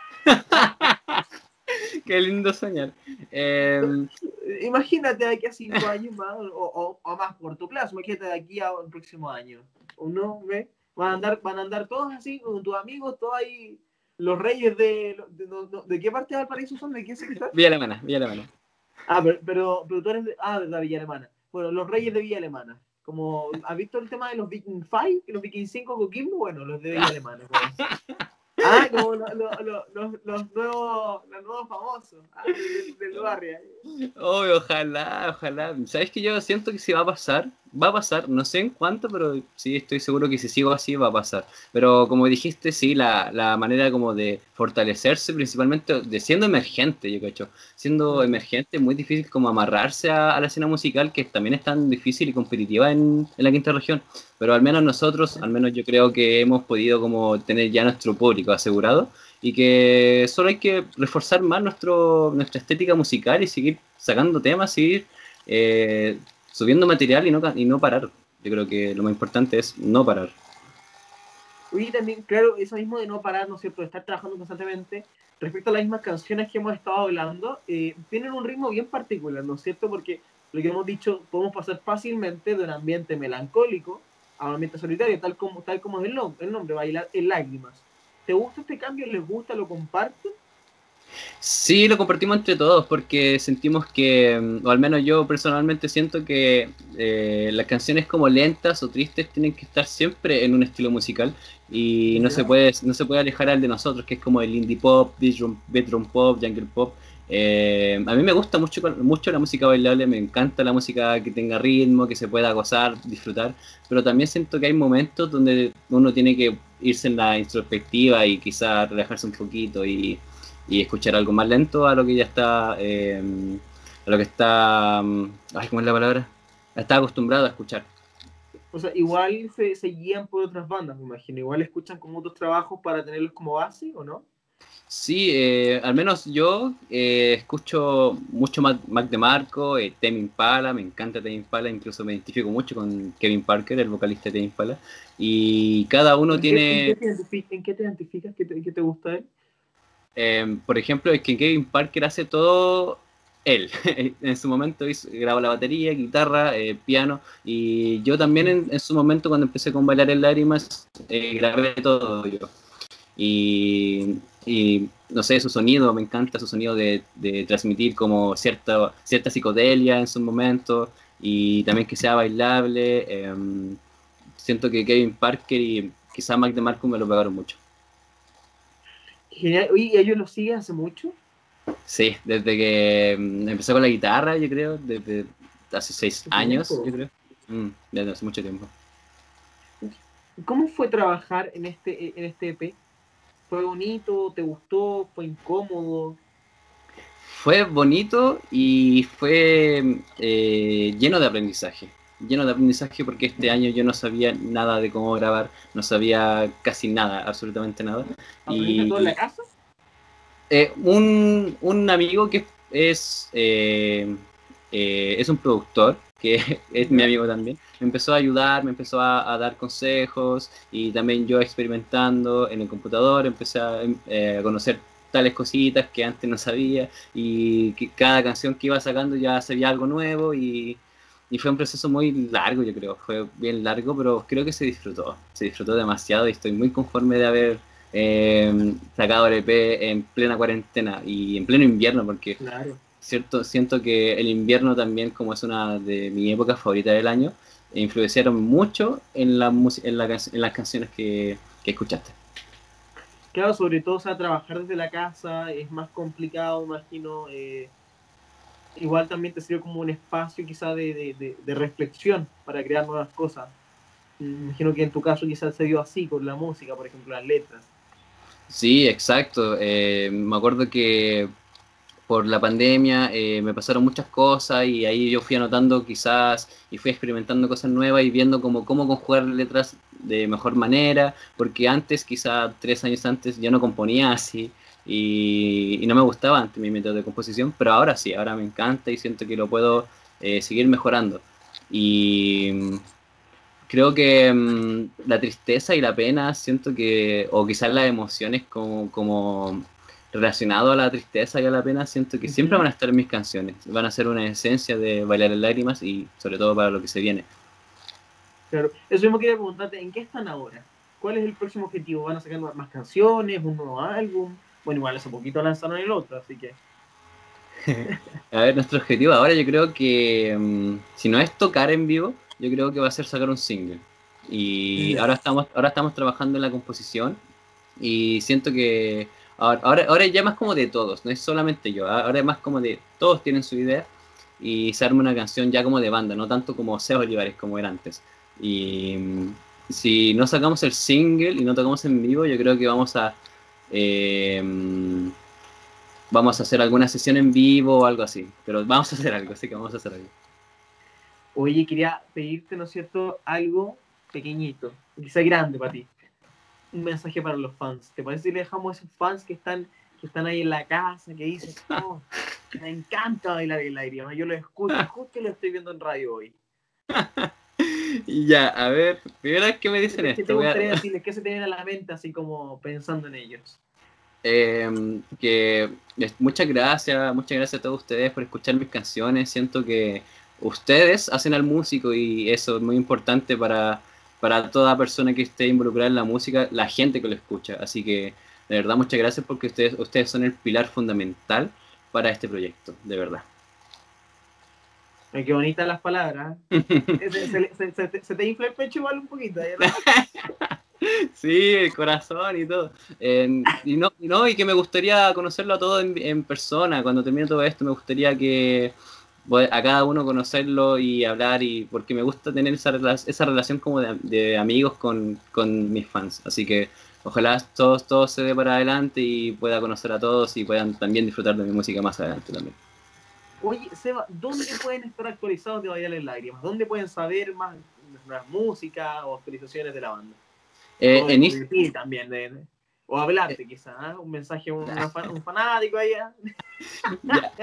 gracias. Qué lindo soñar. Eh, Imagínate de aquí a cinco años más, o, o, o más corto plazo, imagínate de aquí al próximo año. ¿Uno ve? Van a andar, van a andar todos así, con tus amigos, todos ahí, los reyes de... ¿De, de, de, de qué parte del paraíso son? ¿De qué sector? Villa Alemana, Villa Alemana. Ah, pero, pero, pero tú eres de... Ah, de la Villa Alemana. Bueno, los reyes de Villa Alemana. Como, ¿has visto el tema de los Viking cinco y los Viking cinco Coquimbo? Bueno, los de Villa Alemana. Como, ah, como lo, lo, lo, los, los, nuevos, los nuevos famosos, ah, del, del barrio. Oh, ojalá, ojalá. ¿Sabes que yo siento que sí va a pasar? Va a pasar, no sé en cuánto, pero sí estoy seguro que si sigo así va a pasar. Pero como dijiste, sí, la, la manera como de fortalecerse, principalmente de siendo emergente, yo cacho. Siendo emergente es muy difícil como amarrarse a, a la escena musical, que también es tan difícil y competitiva en, en la quinta región. Pero al menos nosotros, al menos yo creo que hemos podido como tener ya nuestro público asegurado y que solo hay que reforzar más nuestro, nuestra estética musical y seguir sacando temas, seguir eh, subiendo material y no, y no parar. Yo creo que lo más importante es no parar. Oye, también, claro, eso mismo de no parar, ¿no es cierto?, de estar trabajando constantemente, respecto a las mismas canciones que hemos estado hablando, eh, tienen un ritmo bien particular, ¿no es cierto? Porque lo que hemos dicho, podemos pasar fácilmente de un ambiente melancólico a un ambiente solitario, tal como, tal como es el, nom el nombre, Bailar en Lágrimas. ¿Te gusta este cambio? ¿Les gusta? ¿Lo comparten? Sí, lo compartimos entre todos porque sentimos que, o al menos yo personalmente siento que eh, las canciones como lentas o tristes tienen que estar siempre en un estilo musical y no se puede, no se puede alejar al de nosotros, que es como el indie pop, bedroom, bedroom pop, jungle pop. Eh, a mí me gusta mucho, mucho la música bailable, me encanta la música que tenga ritmo, que se pueda gozar, disfrutar, pero también siento que hay momentos donde uno tiene que irse en la introspectiva y quizás relajarse un poquito y y escuchar algo más lento a lo que ya está, eh, a lo que está, ay, ¿cómo es la palabra? Está acostumbrado a escuchar. O sea, igual se, se guían por otras bandas, me imagino. Igual escuchan como otros trabajos para tenerlos como base, ¿o no? Sí, eh, al menos yo eh, escucho mucho Mac, Mac DeMarco, eh, Tame Impala, me encanta Tame Impala, incluso me identifico mucho con Kevin Parker, el vocalista de Tame Impala, y cada uno ¿En qué, en tiene... qué te, identificas? ¿En qué te identificas? ¿Qué te, qué te gusta de él? Eh, por ejemplo, es que Kevin Parker hace todo él. En su momento hizo, grabó la batería, guitarra, eh, piano, y yo también en, en, su momento cuando empecé con Bailar en Lágrimas, eh, grabé todo yo. Y, y, no sé, su sonido, me encanta su sonido de, de transmitir como cierta, cierta psicodelia en su momento, y también que sea bailable. Eh, siento que Kevin Parker y quizá Mac DeMarco me lo pegaron mucho. Genial. Oye, ¿y ellos lo siguen hace mucho? Sí, desde que mm, empecé con la guitarra, yo creo, desde hace seis años, yo creo. Mm, desde hace mucho tiempo. ¿Cómo fue trabajar en este, en este E P? ¿Fue bonito? ¿Te gustó? ¿Fue incómodo? Fue bonito y fue eh, lleno de aprendizaje. Lleno de aprendizaje porque este año yo no sabía nada de cómo grabar, no sabía casi nada, absolutamente nada. ¿Aprendiste todo en la Y casa? eh, un, un amigo que es, eh, eh, es un productor, que es mi ¿Ya? amigo también, me empezó a ayudar, me empezó a, a dar consejos y también yo experimentando en el computador empecé a, eh, a conocer tales cositas que antes no sabía y que cada canción que iba sacando ya sabía algo nuevo y, y fue un proceso muy largo, yo creo, fue bien largo, pero creo que se disfrutó, se disfrutó demasiado y estoy muy conforme de haber eh, sacado el E P en plena cuarentena y en pleno invierno, porque Claro. cierto, siento que el invierno también, como es una de mis épocas favoritas del año, influenciaron mucho en, la en, la, en las canciones que, que escuchaste. Claro, sobre todo, o sea, trabajar desde la casa es más complicado, imagino. Eh, igual también te sirve como un espacio quizá de, de, de, de reflexión para crear nuevas cosas. Imagino que en tu caso quizás se dio así con la música, por ejemplo, las letras. Sí, exacto. Eh, me acuerdo que por la pandemia eh, me pasaron muchas cosas y ahí yo fui anotando quizás y fui experimentando cosas nuevas y viendo como cómo conjugar letras de mejor manera, porque antes, quizás tres años antes, yo no componía así y, y no me gustaba antes mi método de composición, pero ahora sí, ahora me encanta y siento que lo puedo eh, seguir mejorando. Y mm, creo que mm, la tristeza y la pena, siento que, o quizás las emociones como, como relacionado a la tristeza y a la pena, siento que siempre Uh-huh. van a estar en mis canciones, van a ser una esencia de Bailar en Lágrimas y sobre todo para lo que se viene. Claro, eso mismo quería preguntarte, ¿en qué están ahora? ¿Cuál es el próximo objetivo? ¿Van a sacar más canciones, un nuevo álbum? Bueno, igual hace poquito lanzaron el otro, así que... A ver, nuestro objetivo ahora yo creo que, mm, si no es tocar en vivo, yo creo que va a ser sacar un single. Y Ya. ahora estamos, ahora estamos trabajando en la composición y siento que ahora, ahora, ahora ya más como de todos, no es solamente yo, ahora es más como de todos tienen su idea y se arma una canción ya como de banda, no tanto como Seba Olivares como era antes. Y mm, si no sacamos el single y no tocamos en vivo, yo creo que vamos a... eh, mm, vamos a hacer alguna sesión en vivo o algo así, pero vamos a hacer algo, así que vamos a hacer algo. Oye, quería pedirte, ¿no es cierto?, algo pequeñito, quizá grande para ti. Un mensaje para los fans. ¿Te parece si le dejamos a esos fans que están, que están ahí en la casa, que dicen, oh, me encanta bailar el aire? Yo lo escucho, justo lo estoy viendo en radio hoy. Y ya, a ver, primera vez que me dicen ¿Qué te esto, voy a, gustaría decirles? ¿Qué se te viene a la mente así como pensando en ellos? eh, que les- muchas gracias, muchas gracias a todos ustedes por escuchar mis canciones. Siento que ustedes hacen al músico y eso es muy importante para, para toda persona que esté involucrada en la música, la gente que lo escucha. Así que de verdad muchas gracias porque ustedes, ustedes son el pilar fundamental para este proyecto, de verdad. Ay, qué bonitas las palabras. ¿Eh? Se, se, se, se, te, se te infla el pecho igual un poquito, ¿verdad? Sí, el corazón y todo. Eh, y, no, y no, y que me gustaría conocerlo a todos en, en persona. Cuando termine todo esto, me gustaría que pues, a cada uno conocerlo y hablar, y porque me gusta tener esa, rela- esa relación como de, de amigos con, con mis fans. Así que ojalá todo, todo se dé para adelante y pueda conocer a todos y puedan también disfrutar de mi música más adelante también. Oye, Seba, ¿dónde pueden estar actualizados de Bailar en Lágrimas? ¿Dónde pueden saber más nuevas músicas o actualizaciones de la banda? Eh, O de, en, o Is- de ti también, de, de- o hablarte quizás, ¿eh? Un mensaje, un, una fan- un fanático allá. ya.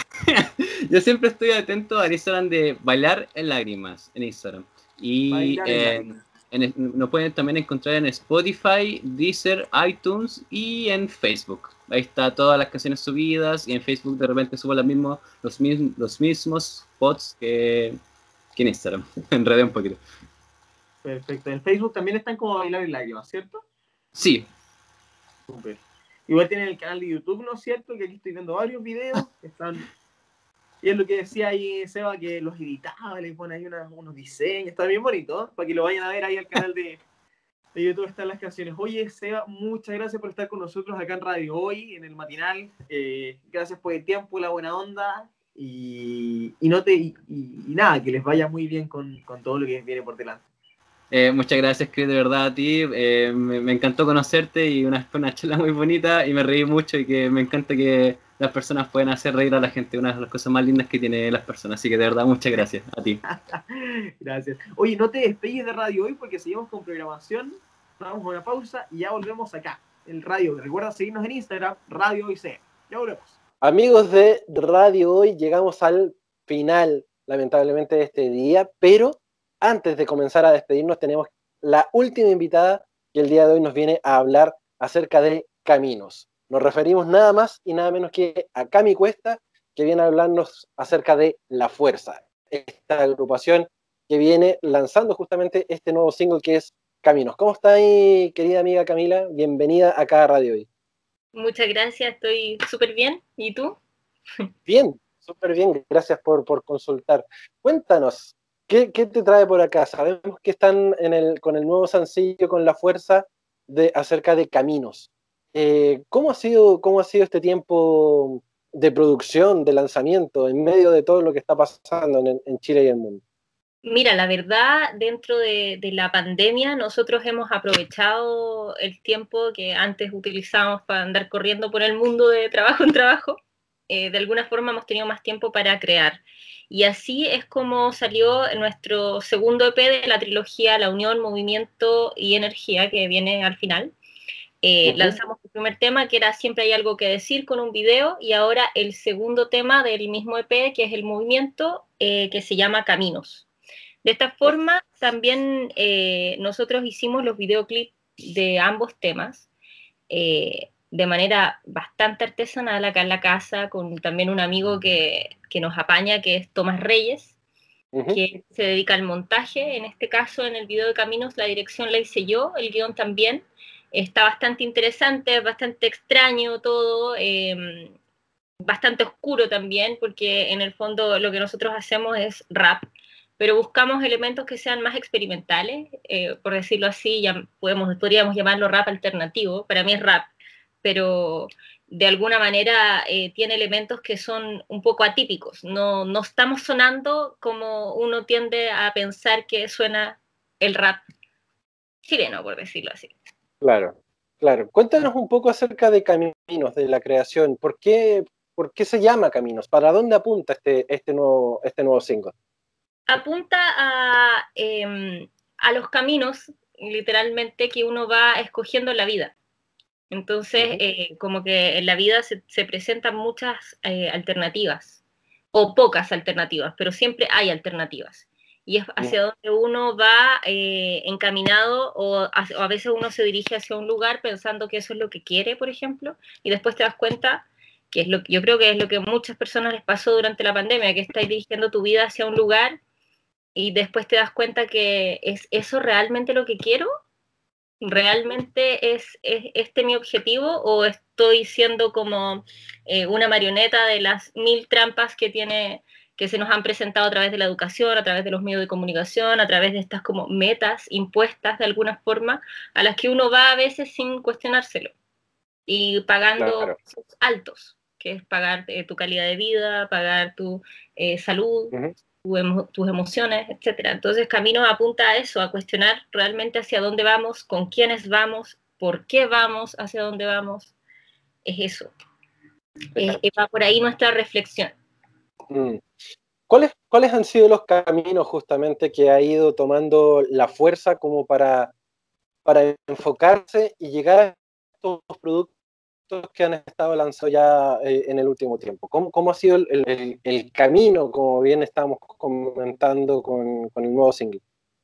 Yo siempre estoy atento al Instagram de Bailar en Lágrimas, en Instagram. Y Bailar en eh, Lágrimas. en- nos pueden también encontrar en Spotify, Deezer, iTunes y en Facebook. Ahí está todas las canciones subidas y en Facebook de repente subo los mismos, los mismos, los mismos posts que, que en Instagram. Enredé un poquito. Perfecto. En Facebook también están como Bailar en Lágrimas, ¿cierto? Sí, Súper. Igual tienen el canal de YouTube, ¿no es cierto? Que aquí estoy viendo varios videos que están. Y es lo que decía ahí Seba, que los editaba, le pone ahí unas- unos diseños, está bien bonito, ¿eh? Para que lo vayan a ver ahí al canal de, de YouTube están las canciones. Oye, Seba, muchas gracias por estar con nosotros acá en Radio Hoy, en el matinal. Eh, gracias por el tiempo, la buena onda. Y, y no te y, y- y nada, que les vaya muy bien con, con todo lo que viene por delante. Eh, muchas gracias, Chris, de verdad a ti. Eh, me, me encantó conocerte y una, fue una charla muy bonita y me reí mucho y que me encanta que las personas puedan hacer reír a la gente, una de las cosas más lindas que tiene las personas. Así que de verdad, muchas gracias a ti. Gracias. Oye, no te despegues de Radio Hoy porque seguimos con programación. Damos una pausa y ya volvemos acá, en Radio Hoy. Recuerda seguirnos en Instagram, Radio Hoy C. Ya volvemos. Amigos de Radio Hoy, llegamos al final, lamentablemente, de este día, pero antes de comenzar a despedirnos tenemos la última invitada que el día de hoy nos viene a hablar acerca de caminos. Nos referimos nada más y nada menos que a Cami Cuesta, que viene a hablarnos acerca de La Fuerza, esta agrupación que viene lanzando justamente este nuevo single que es Caminos. ¿Cómo está ahí, querida amiga Camila? Bienvenida acá a Radio Hoy. Muchas gracias, estoy súper bien. ¿Y tú? Bien, súper bien, gracias por, por consultar. Cuéntanos, ¿qué, ¿qué te trae por acá? Sabemos que están en el, con el nuevo sencillo, con La Fuerza, de, acerca de caminos. Eh, ¿cómo ha sido, cómo ha sido este tiempo de producción, de lanzamiento, en medio de todo lo que está pasando en, en Chile y el mundo? Mira, la verdad, dentro de, de la pandemia, nosotros hemos aprovechado el tiempo que antes utilizábamos para andar corriendo por el mundo de trabajo en trabajo. Eh, de alguna forma hemos tenido más tiempo para crear. Y así es como salió nuestro segundo E P de la trilogía La Unión, Movimiento y Energía, que viene al final. Eh, uh-huh. Lanzamos el primer tema, que era Siempre hay algo que decir, con un video, y ahora el segundo tema del mismo E P, que es El Movimiento, eh, que se llama Caminos. De esta forma, también eh, nosotros hicimos los videoclips de ambos temas eh, de manera bastante artesanal acá en la casa, con también un amigo que, que nos apaña, que es Tomás Reyes, uh-huh. que se dedica al montaje. En este caso, en el video de Caminos, la dirección la hice yo, el guión también. Está bastante interesante, bastante extraño todo, eh, bastante oscuro también, porque en el fondo lo que nosotros hacemos es rap, pero buscamos elementos que sean más experimentales, eh, por decirlo así, ya podemos, podríamos llamarlo rap alternativo. Para mí es rap, pero de alguna manera eh, tiene elementos que son un poco atípicos. No, no estamos sonando como uno tiende a pensar que suena el rap chileno, por decirlo así. Claro, claro. Cuéntanos un poco acerca de Caminos, de la creación. ¿Por qué, por qué se llama Caminos? ¿Para dónde apunta este, este, nuevo, este nuevo single? Apunta a, eh, a los caminos, literalmente, que uno va escogiendo en la vida. Entonces, uh-huh. eh, como que en la vida se, se presentan muchas eh, alternativas, o pocas alternativas, pero siempre hay alternativas. Y es hacia uh-huh. donde uno va eh, encaminado, o a, o a veces uno se dirige hacia un lugar pensando que eso es lo que quiere, por ejemplo, y después te das cuenta que es lo que yo creo que es lo que a muchas personas les pasó durante la pandemia, que estás dirigiendo tu vida hacia un lugar y después te das cuenta que es eso realmente lo que quiero, realmente es, es este mi objetivo, o estoy siendo como eh, una marioneta de las mil trampas que tiene, que se nos han presentado a través de la educación, a través de los medios de comunicación, a través de estas como metas impuestas de alguna forma, a las que uno va a veces sin cuestionárselo y pagando claro. altos, que es pagar eh, tu calidad de vida, pagar tu eh, salud, uh-huh. tu emo, tus emociones, etcétera. Entonces, Camino apunta a eso, a cuestionar realmente hacia dónde vamos, con quiénes vamos, por qué vamos hacia dónde vamos. Es eso. Eh, va por ahí nuestra reflexión. Mm. ¿Cuáles, ¿Cuáles han sido los caminos justamente que ha ido tomando La Fuerza como para, para enfocarse y llegar a estos productos que han estado lanzados ya eh, en el último tiempo? ¿Cómo, cómo ha sido el, el, el camino, como bien estamos comentando con, con el nuevo single?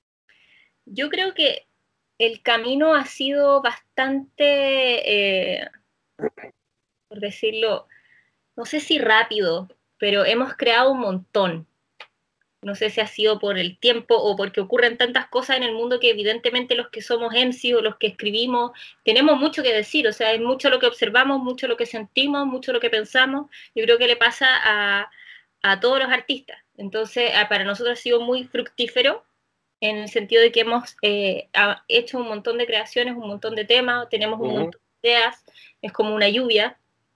Yo creo que el camino ha sido bastante, eh, por decirlo, no sé si rápido, pero hemos creado un montón. No sé si ha sido por el tiempo o porque ocurren tantas cosas en el mundo que evidentemente los que somos M C o los que escribimos tenemos mucho que decir. O sea, es mucho lo que observamos, mucho lo que sentimos, mucho lo que pensamos. Yo creo que le pasa a, a todos los artistas. Entonces, para nosotros ha sido muy fructífero en el sentido de que hemos eh, hecho un montón de creaciones, un montón de temas, tenemos un uh-huh. montón de ideas, es como una lluvia.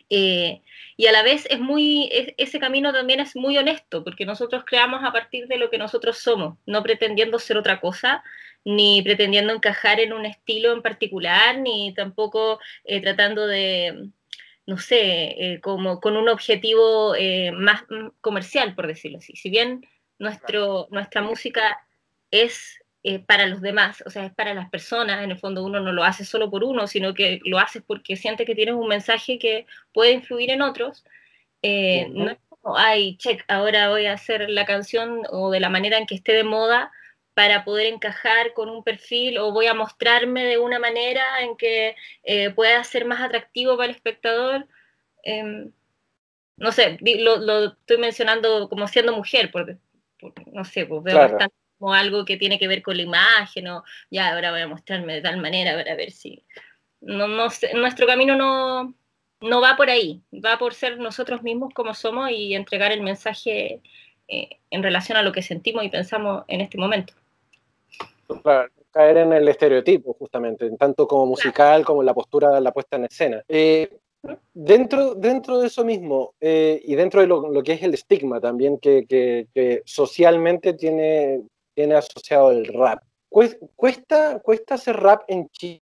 Eh, y a la vez es muy, es, ese camino también es muy honesto, porque nosotros creamos a partir de lo que nosotros somos, no pretendiendo ser otra cosa, ni pretendiendo encajar en un estilo en particular, ni tampoco eh, tratando de, no sé, eh, como con un objetivo eh, más comercial, por decirlo así. Si bien nuestro, nuestra música es eh, para los demás, o sea, es para las personas, en el fondo uno no lo hace solo por uno, sino que lo haces porque siente que tienes un mensaje que puede influir en otros. Eh, uh-huh. No es como, ay, check, ahora voy a hacer la canción o de la manera en que esté de moda para poder encajar con un perfil, o voy a mostrarme de una manera en que eh, pueda ser más atractivo para el espectador. Eh, no sé, lo, lo estoy mencionando como siendo mujer, porque, porque no sé, pues veo claro. bastante como algo que tiene que ver con la imagen, o ya ahora voy a mostrarme de tal manera para ver si... No, no sé, nuestro camino no, no va por ahí, va por ser nosotros mismos como somos y entregar el mensaje eh, en relación a lo que sentimos y pensamos en este momento. Claro, caer en el estereotipo, justamente, tanto como musical claro. como en la postura, la puesta en escena. Eh, dentro, dentro de eso mismo, eh, y dentro de lo, lo que es el estigma también que, que, que socialmente tiene, tiene asociado el rap, ¿cuesta, cuesta hacer rap en Chile?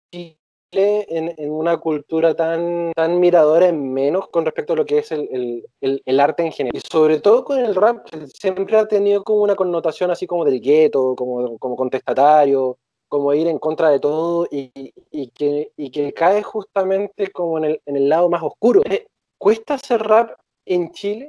En, en una cultura tan, tan miradora en menos con respecto a lo que es el, el, el, el arte en general? Y sobre todo con el rap, que siempre ha tenido como una connotación así como del gueto, como, como contestatario, como ir en contra de todo, y, y, que, y que cae justamente como en el, en el lado más oscuro. ¿Cuesta hacer rap en Chile?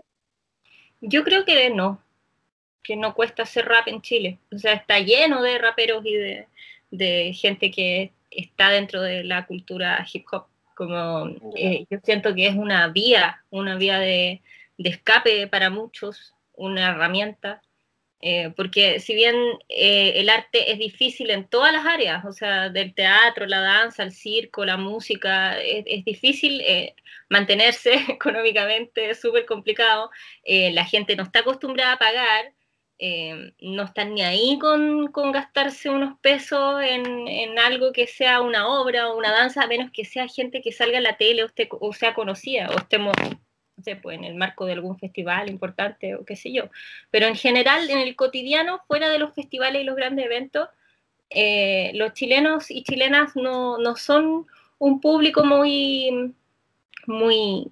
Yo creo que no, que no cuesta hacer rap en Chile. O sea, está lleno de raperos y de, de gente que está dentro de la cultura hip hop. Como eh, yo siento que es una vía, una vía de, de escape para muchos, una herramienta, eh, porque si bien eh, el arte es difícil en todas las áreas, o sea, del teatro, la danza, el circo, la música, es, es difícil eh, mantenerse económicamente, es súper complicado, eh, la gente no está acostumbrada a pagar, eh, no están ni ahí con, con gastarse unos pesos en, en algo que sea una obra o una danza, a menos que sea gente que salga en la tele o, esté, o sea conocida, o estemos, no sé, pues en el marco de algún festival importante o qué sé yo. Pero en general, en el cotidiano, fuera de los festivales y los grandes eventos, eh, los chilenos y chilenas no, no son un público muy, muy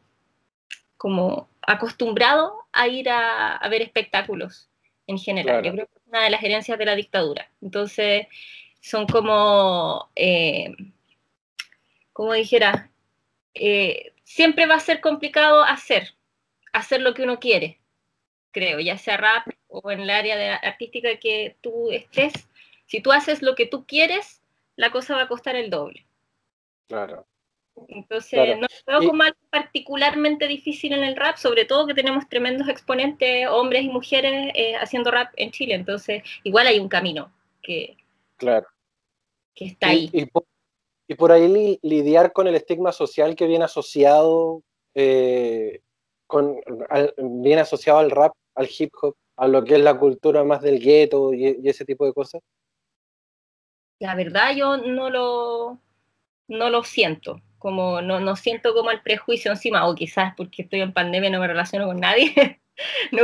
como acostumbrado a ir a, a ver espectáculos en general. Claro. Yo creo que es una de las herencias de la dictadura. Entonces, son como, eh, como dijera, eh, siempre va a ser complicado hacer, hacer lo que uno quiere, creo, ya sea rap o en el área de artística que tú estés. Si tú haces lo que tú quieres, la cosa va a costar el doble. Claro. Entonces, claro. No lo veo como algo particularmente difícil en el rap, sobre todo que tenemos tremendos exponentes, hombres y mujeres, eh, haciendo rap en Chile. Entonces, igual hay un camino que, claro. que está ahí. Y, y, por, y por ahí li, lidiar con el estigma social que viene asociado, eh, con, al, viene asociado al rap, al hip hop, a lo que es la cultura más del gueto y, y ese tipo de cosas. La verdad, yo no lo, no lo siento. Como no, no siento como el prejuicio encima, o quizás porque estoy en pandemia no me relaciono con nadie, no,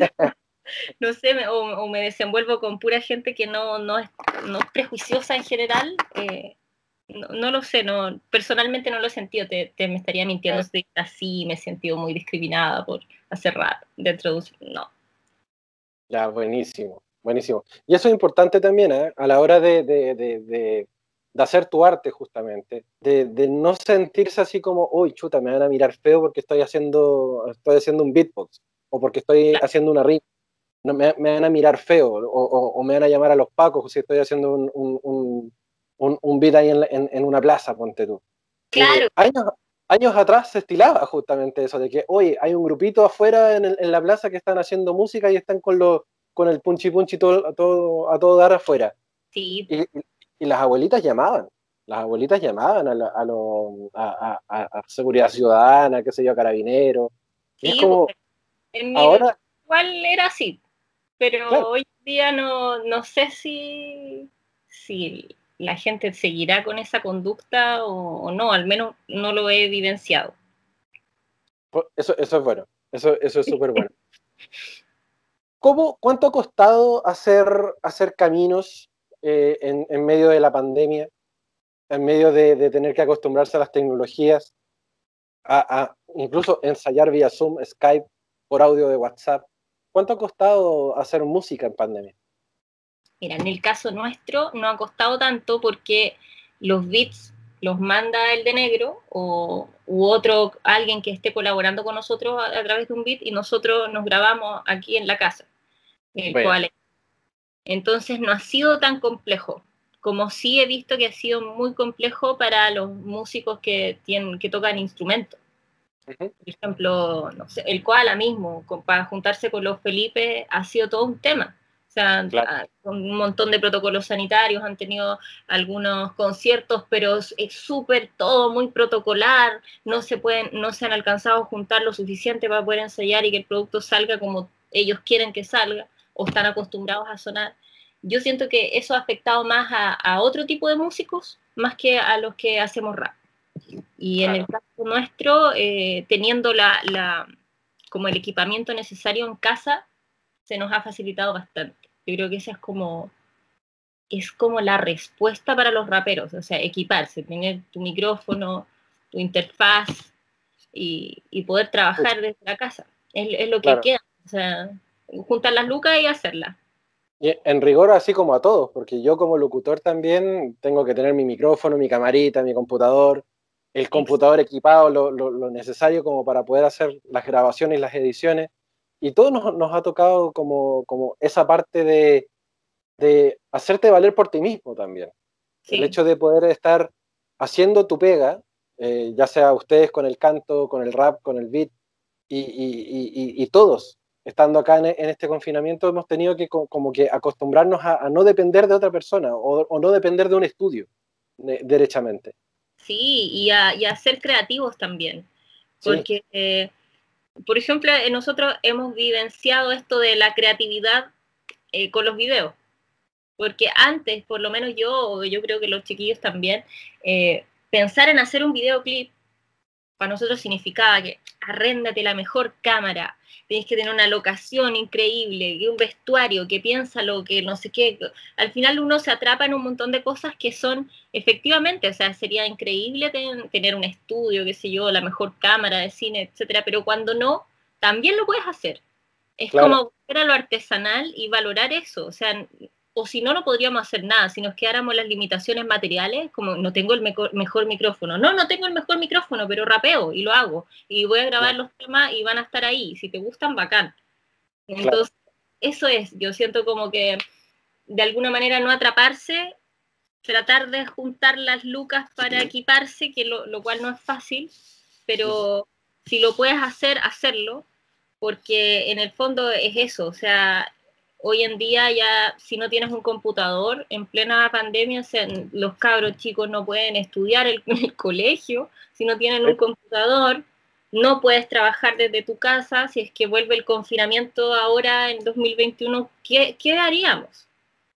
no sé, me, o, o me desenvuelvo con pura gente que no, no, es, no es prejuiciosa en general, eh, no, no lo sé, no, personalmente no lo he sentido, te, te me estaría mintiendo si así, me he sentido muy discriminada por hacer rap dentro de un... no. Ya, buenísimo, buenísimo. Y eso es importante también, ¿eh? A la hora de, de, de, de de hacer tu arte justamente, de, de no sentirse así como, uy, chuta, me van a mirar feo porque estoy haciendo, estoy haciendo un beatbox, o porque estoy claro. haciendo una rima, no, me, me van a mirar feo, o, o, o me van a llamar a los pacos si estoy haciendo un, un, un, un beat ahí en, en, en una plaza, ponte tú. Claro. Eh, años, años atrás se estilaba justamente eso, de que, oye, hay un grupito afuera en, el, en la plaza que están haciendo música y están con, lo, con el punchi punchi todo, a, todo, a todo dar afuera. Sí. Y, y las abuelitas llamaban, las abuelitas llamaban a, la, a, lo, a, a, a Seguridad Ciudadana, qué sé yo, a Carabineros. Sí, y es como, en mi ahora... igual era así, pero claro. Hoy en día no, no sé si, si la gente seguirá con esa conducta o, o no, al menos no lo he evidenciado. Eso, eso es bueno, eso, eso es súper bueno. ¿Cómo, cuánto ha costado hacer, hacer caminos eh, en, en medio de la pandemia, en medio de, de tener que acostumbrarse a las tecnologías, a, a incluso ensayar vía Zoom, Skype, por audio de WhatsApp? ¿Cuánto ha costado hacer música en pandemia? Mira, en el caso nuestro no ha costado tanto porque los beats los manda el de negro o u otro, alguien que esté colaborando con nosotros a, a través de un beat y nosotros nos grabamos aquí en la casa, el Bueno. cual entonces no ha sido tan complejo, como sí he visto que ha sido muy complejo para los músicos que, tienen, que tocan instrumentos. Uh-huh. Por ejemplo, no sé, el Koala mismo, con, para juntarse con los Felipe, ha sido todo un tema. O sea, Claro. con un montón de protocolos sanitarios, han tenido algunos conciertos, pero es súper todo muy protocolar, no se pueden, no se han alcanzado a juntar lo suficiente para poder ensayar y que el producto salga como ellos quieren que salga, o están acostumbrados a sonar. Yo siento que eso ha afectado más a, a otro tipo de músicos, más que a los que hacemos rap. Y claro, en el caso nuestro, eh, teniendo la, la, como el equipamiento necesario en casa, se nos ha facilitado bastante. Yo creo que esa es como, es como la respuesta para los raperos, o sea, equiparse, tener tu micrófono, tu interfaz y, y poder trabajar desde la casa. Es, es lo que claro. queda, o sea, juntar las lucas y hacerlas. Y en rigor, así como a todos, porque yo como locutor también tengo que tener mi micrófono, mi camarita, mi computador, el computador equipado, lo, lo, lo necesario como para poder hacer las grabaciones y las ediciones. Y todo nos, nos ha tocado como, como esa parte de, de hacerte valer por ti mismo también. Sí. El hecho de poder estar haciendo tu pega, eh, ya sea ustedes con el canto, con el rap, con el beat, y, y, y, y todos, estando acá en, en este confinamiento, hemos tenido que como que acostumbrarnos a, a no depender de otra persona o, o no depender de un estudio, de, derechamente. Sí, y a, y a ser creativos también, porque, sí. eh, por ejemplo, nosotros hemos vivenciado esto de la creatividad eh, con los videos, porque antes, por lo menos yo, o yo creo que los chiquillos también, eh, pensar en hacer un videoclip para nosotros significaba que arréndate la mejor cámara, tienes que tener una locación increíble, que un vestuario, que piénsalo, que no sé qué. Al final uno se atrapa en un montón de cosas que son, efectivamente, o sea, sería increíble ten, tener un estudio, qué sé yo, la mejor cámara de cine, etcétera, pero cuando no, también lo puedes hacer. Es claro. Como volver a lo artesanal y valorar eso, o sea, o si no, no podríamos hacer nada, si nos quedáramos las limitaciones materiales, como no tengo el mejor, mejor micrófono, no, no tengo el mejor micrófono, pero rapeo y lo hago, y voy a grabar claro. los temas y van a estar ahí, si te gustan, bacán. Entonces, claro. Eso es, yo siento como que de alguna manera no atraparse, tratar de juntar las lucas para equiparse, que lo, lo cual no es fácil, pero si lo puedes hacer, hacerlo, porque en el fondo es eso, o sea, hoy en día ya si no tienes un computador, en plena pandemia, o sea, los cabros chicos no pueden estudiar en el, el colegio, si no tienen un computador, no puedes trabajar desde tu casa, si es que vuelve el confinamiento ahora en dos mil veintiuno, ¿qué, qué haríamos?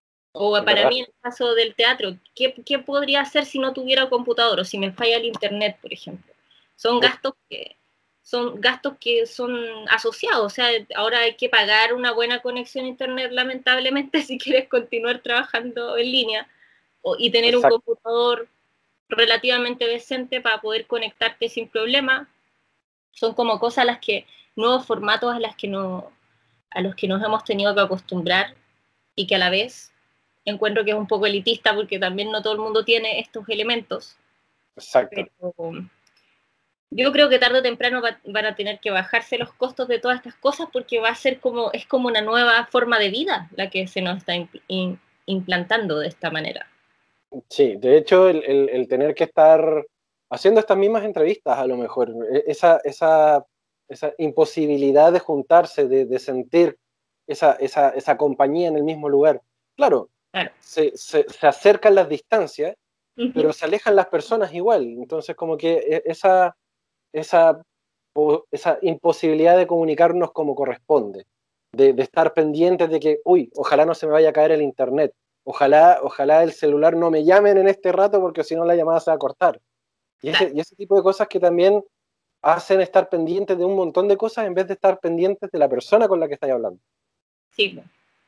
O para ¿verdad? Mí en el caso del teatro, ¿qué, ¿qué podría hacer si no tuviera computador o si me falla el internet, por ejemplo? Son gastos que son gastos que son asociados, o sea, ahora hay que pagar una buena conexión a internet, lamentablemente, si quieres continuar trabajando en línea o, y tener Exacto. Un computador relativamente decente para poder conectarte sin problema. Son como cosas a las que, nuevos formatos a, las que no, a los que nos hemos tenido que acostumbrar y que a la vez encuentro que es un poco elitista porque también no todo el mundo tiene estos elementos. Exacto. Pero, yo creo que tarde o temprano va, van a tener que bajarse los costos de todas estas cosas porque va a ser como, es como una nueva forma de vida la que se nos está impl in, implantando de esta manera. Sí, de hecho el, el, el tener que estar haciendo estas mismas entrevistas a lo mejor, esa, esa, esa imposibilidad de juntarse, de, de sentir esa, esa, esa compañía en el mismo lugar. Claro, claro. Se, se, se acercan las distancias, uh-huh. pero se alejan las personas igual. Entonces como que esa... Esa, esa imposibilidad de comunicarnos como corresponde, de, de estar pendientes de que, uy, ojalá no se me vaya a caer el internet, ojalá, ojalá el celular no me llamen en este rato porque si no la llamada se va a cortar. Y ese, y ese tipo de cosas que también hacen estar pendientes de un montón de cosas en vez de estar pendientes de la persona con la que estáis hablando. Sí, pues.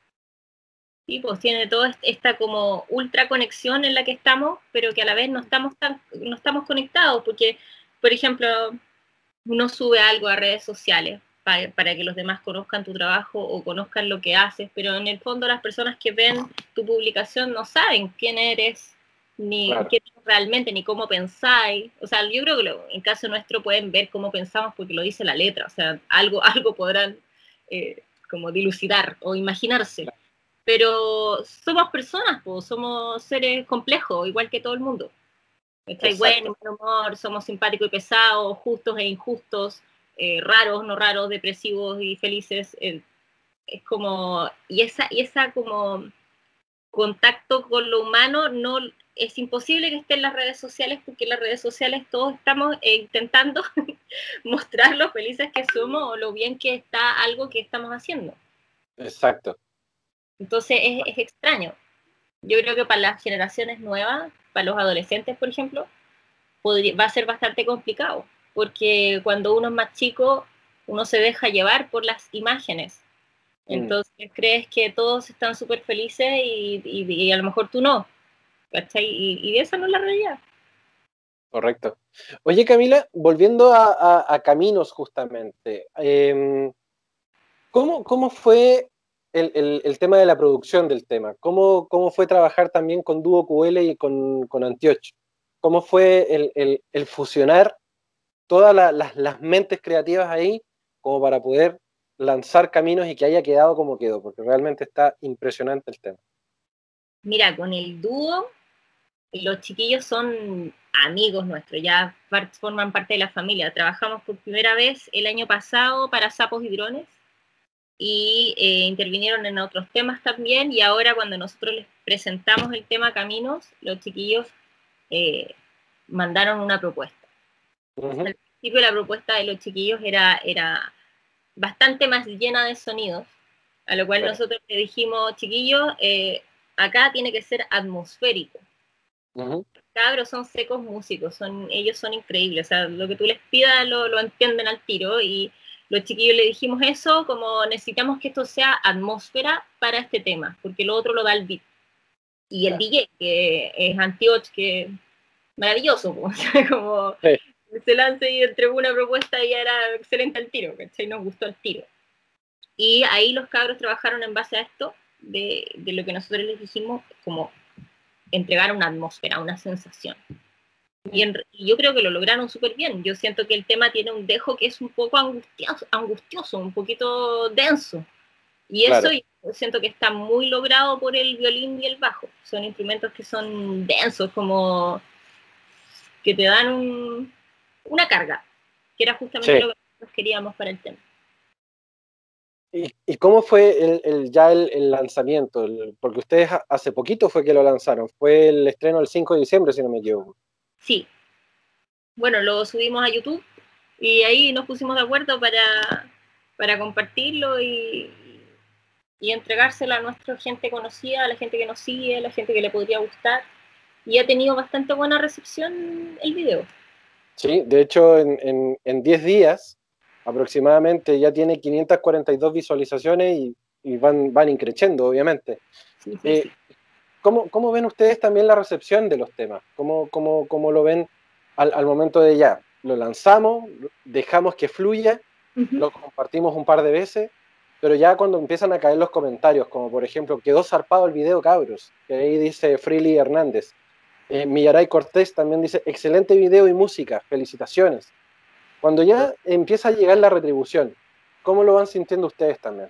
Sí, pues tiene toda esta como ultra conexión en la que estamos, pero que a la vez no estamos tan, no estamos conectados, porque, por ejemplo, uno sube algo a redes sociales para, para que los demás conozcan tu trabajo o conozcan lo que haces, pero en el fondo las personas que ven tu publicación no saben quién eres, ni claro. quién eres realmente, ni cómo pensáis. O sea, yo creo que lo, en caso nuestro pueden ver cómo pensamos porque lo dice la letra, o sea, algo, algo podrán eh, como dilucidar o imaginarse. Claro. Pero somos personas, pues, somos seres complejos, igual que todo el mundo. Estáis buenos, buen humor, somos simpáticos y pesados, justos e injustos, eh, raros, no raros, depresivos y felices. Eh, es como, y esa, y esa como contacto con lo humano no es imposible que esté en las redes sociales, porque en las redes sociales todos estamos eh, intentando mostrar lo felices que somos o lo bien que está algo que estamos haciendo. Exacto. Entonces es, es extraño. Yo creo que para las generaciones nuevas, para los adolescentes, por ejemplo, podría, va a ser bastante complicado, porque cuando uno es más chico, uno se deja llevar por las imágenes. Entonces mm. crees que todos están súper felices y, y, y a lo mejor tú no, ¿cachai? Y, y esa no es la realidad. Correcto. Oye, Camila, volviendo a, a, a Caminos justamente, eh, ¿cómo, ¿cómo fue el, el, el tema de la producción del tema? ¿Cómo, cómo fue trabajar también con Dúo Q L y con, con Antioch? ¿Cómo fue el, el, el fusionar todas la, las, las mentes creativas ahí como para poder lanzar Caminos y que haya quedado como quedó? Porque realmente está impresionante el tema. Mira, con el dúo, los chiquillos son amigos nuestros, ya forman parte de la familia. Trabajamos por primera vez el año pasado para Sapos y Drones y eh, intervinieron en otros temas también, y ahora cuando nosotros les presentamos el tema Caminos, los chiquillos eh, mandaron una propuesta. Uh-huh. Al principio la propuesta de los chiquillos era, era bastante más llena de sonidos, a lo cual bueno. nosotros le dijimos, chiquillos, eh, acá tiene que ser atmosférico. Uh-huh. Los cabros son secos músicos, son, ellos son increíbles, o sea, lo que tú les pidas lo, lo entienden al tiro, y los chiquillos le dijimos eso, como necesitamos que esto sea atmósfera para este tema, porque lo otro lo da el beat. Y el yeah. D J, que es Antioch, que maravilloso, o sea, como sí. se lanza y entregó una propuesta y ya era excelente al tiro, ¿cachai? Nos gustó el tiro. Y ahí los cabros trabajaron en base a esto, de, de lo que nosotros les dijimos, como entregar una atmósfera, una sensación. Y, en, y yo creo que lo lograron súper bien. Yo siento que el tema tiene un dejo que es un poco angustioso, angustioso un poquito denso. Y eso claro. yo siento que está muy logrado por el violín y el bajo. Son instrumentos que son densos, como que te dan un, una carga, que era justamente sí. lo que nosotros queríamos para el tema. ¿Y, y cómo fue el, el, ya el, el lanzamiento? El, porque ustedes hace poquito fue que lo lanzaron. Fue el estreno el cinco de diciembre, si no me equivoco. Sí. Bueno, lo subimos a YouTube y ahí nos pusimos de acuerdo para, para compartirlo y, y entregárselo a nuestra gente conocida, a la gente que nos sigue, a la gente que le podría gustar. Y ha tenido bastante buena recepción el video. Sí, de hecho en, en, en diez días aproximadamente ya tiene quinientas cuarenta y dos visualizaciones y, y van, van increciendo, obviamente. Sí, sí, eh, sí. ¿cómo, ¿Cómo ven ustedes también la recepción de los temas? ¿Cómo, cómo, cómo lo ven al, al momento de ya? Lo lanzamos, dejamos que fluya, uh-huh. lo compartimos un par de veces, pero ya cuando empiezan a caer los comentarios, como por ejemplo, quedó zarpado el video, cabros, que ahí dice Freely Hernández. Eh, Millaray Cortés también dice, excelente video y música, felicitaciones. Cuando ya empieza a llegar la retribución, ¿cómo lo van sintiendo ustedes también?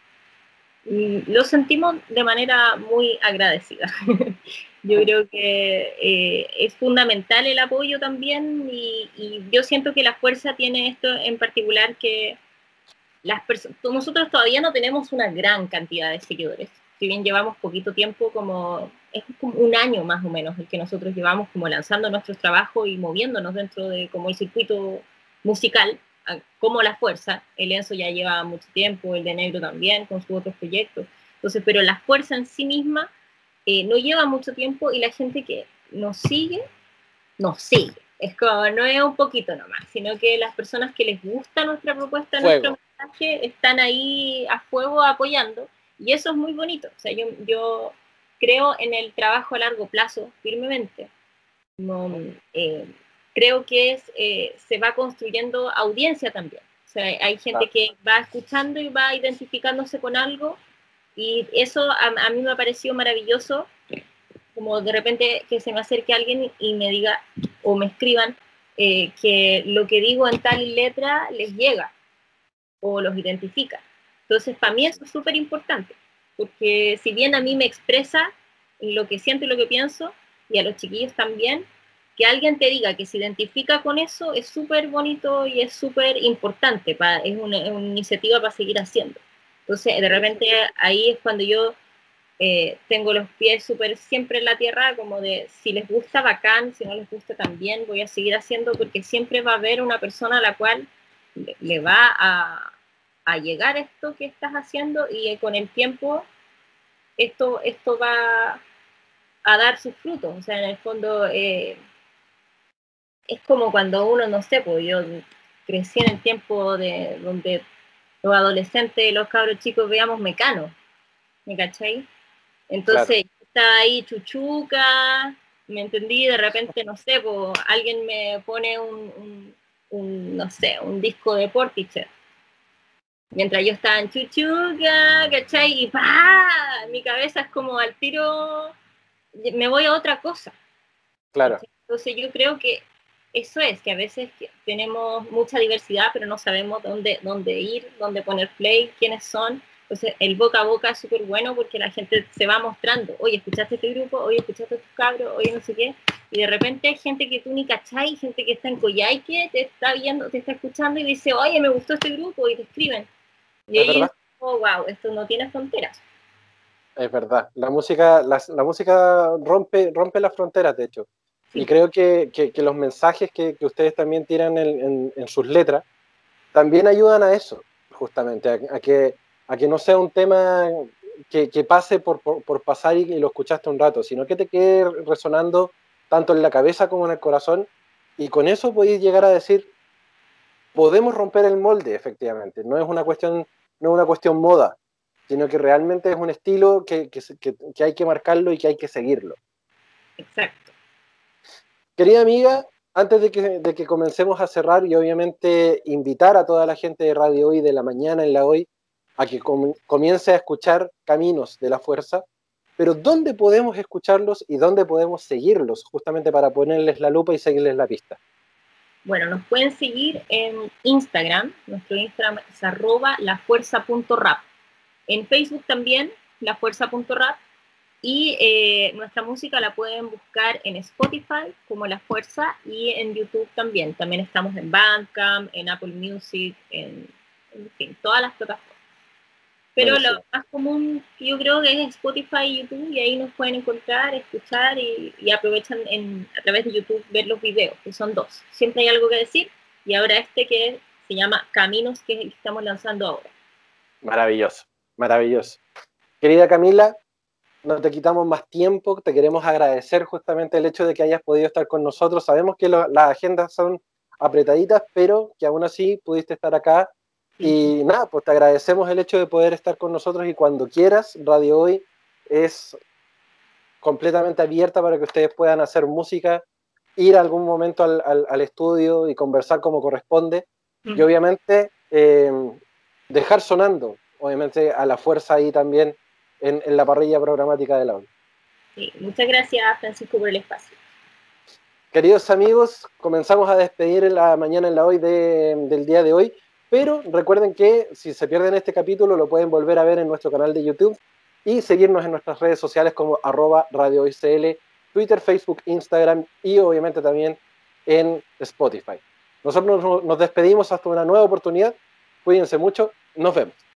Lo sentimos de manera muy agradecida. Yo creo que eh, es fundamental el apoyo también, y, y yo siento que la fuerza tiene esto en particular, que las personas, nosotros todavía no tenemos una gran cantidad de seguidores, si bien llevamos poquito tiempo, como es como un año más o menos el que nosotros llevamos como lanzando nuestros trabajos y moviéndonos dentro de como el circuito musical, como La Fuerza. El Enzo ya lleva mucho tiempo, el de Negro también, con sus otros proyectos. Entonces, pero La Fuerza en sí misma eh, no lleva mucho tiempo, y la gente que nos sigue, nos sigue. Es como, no es un poquito nomás, sino que las personas que les gusta nuestra propuesta, Fuego. nuestro mensaje, están ahí a fuego apoyando, y eso es muy bonito. O sea, yo, yo creo en el trabajo a largo plazo, firmemente. No, eh, creo que es, eh, se va construyendo audiencia también. O sea, hay gente Ah. que va escuchando y va identificándose con algo, y eso a, a mí me ha parecido maravilloso, como de repente que se me acerque alguien y me diga, o me escriban, eh, que lo que digo en tal letra les llega, o los identifica. Entonces, para mí eso es súper importante, porque si bien a mí me expresa lo que siento y lo que pienso, y a los chiquillos también, que alguien te diga que se identifica con eso es súper bonito y es súper importante, pa, es, una, es una iniciativa para seguir haciendo. Entonces, de repente ahí es cuando yo eh, tengo los pies súper siempre en la tierra, como de si les gusta, bacán, si no les gusta también, voy a seguir haciendo, porque siempre va a haber una persona a la cual le, le va a, a llegar esto que estás haciendo, y eh, con el tiempo esto, esto va a dar sus frutos. O sea, en el fondo eh, es como cuando uno, no sé, pues yo crecí en el tiempo de donde los adolescentes y los cabros chicos veíamos Mecano, ¿me cachai? Entonces, claro, está ahí Chuchuca, me entendí, de repente, no sé, pues, alguien me pone un, un, un, no sé, un disco de Portishead. Mientras yo estaba en Chuchuca, ¿cachai? Y ¡pah! Mi cabeza es como al tiro, me voy a otra cosa. Claro. ¿Cachai? Entonces yo creo que eso es, que a veces tenemos mucha diversidad, pero no sabemos dónde, dónde ir, dónde poner play, quiénes son. Entonces el boca a boca es súper bueno, porque la gente se va mostrando, oye, ¿escuchaste este grupo? Oye, ¿escuchaste a estos cabros? Oye, no sé qué. Y de repente hay gente que tú ni cachai, gente que está en Coyhaique, te está viendo, te está escuchando y dice, oye, me gustó este grupo, y te escriben. Y Es ahí, verdad. oh, wow, esto no tiene fronteras. Es verdad. La música, la, la música rompe, rompe las fronteras, de hecho. Sí. Y creo que, que, que los mensajes que, que, ustedes también tiran en, en, en sus letras también ayudan a eso, justamente, a, a, que, a que no sea un tema que, que pase por, por, por pasar y, y lo escuchaste un rato, sino que te quede resonando tanto en la cabeza como en el corazón, y con eso podéis llegar a decir, podemos romper el molde, efectivamente. No es una cuestión, no es una cuestión moda, sino que realmente es un estilo que, que, que, que hay que marcarlo y que hay que seguirlo. Exacto. Querida amiga, antes de que, de que comencemos a cerrar, y obviamente invitar a toda la gente de Radio Hoy, de la mañana en la Hoy, a que com comience a escuchar Caminos de la Fuerza, pero ¿dónde podemos escucharlos y dónde podemos seguirlos, justamente para ponerles la lupa y seguirles la pista? Bueno, nos pueden seguir en Instagram, nuestro Instagram es arroba lafuerza.rap. En Facebook también, lafuerza.rap. Y eh, nuestra música la pueden buscar en Spotify como La Fuerza, y en YouTube también. También estamos en Bandcamp, en Apple Music, en, en fin, todas las plataformas. Pero Buenísimo. lo más común yo creo que es Spotify y YouTube, y ahí nos pueden encontrar, escuchar, y, y aprovechan en, a través de YouTube ver los videos, que son dos. Siempre hay algo que decir, y ahora este que se llama Caminos, que es el que estamos lanzando ahora. Maravilloso, maravilloso. Querida Camila, no te quitamos más tiempo, te queremos agradecer justamente el hecho de que hayas podido estar con nosotros. Sabemos que lo, las agendas son apretaditas, pero que aún así pudiste estar acá. Y nada, pues te agradecemos el hecho de poder estar con nosotros, y cuando quieras, Radio Hoy es completamente abierta para que ustedes puedan hacer música, ir algún momento al, al, al estudio y conversar como corresponde. Mm. Y obviamente eh, dejar sonando, obviamente, a La Fuerza ahí también en, en la parrilla programática de la O N. Sí, muchas gracias, Francisco, por el espacio. Queridos amigos, comenzamos a despedir en la mañana en la hoy de, del día de hoy, pero recuerden que si se pierden este capítulo lo pueden volver a ver en nuestro canal de YouTube y seguirnos en nuestras redes sociales como arroba Radio Hoy C L, Twitter, Facebook, Instagram y obviamente también en Spotify. Nosotros nos despedimos hasta una nueva oportunidad. Cuídense mucho. Nos vemos.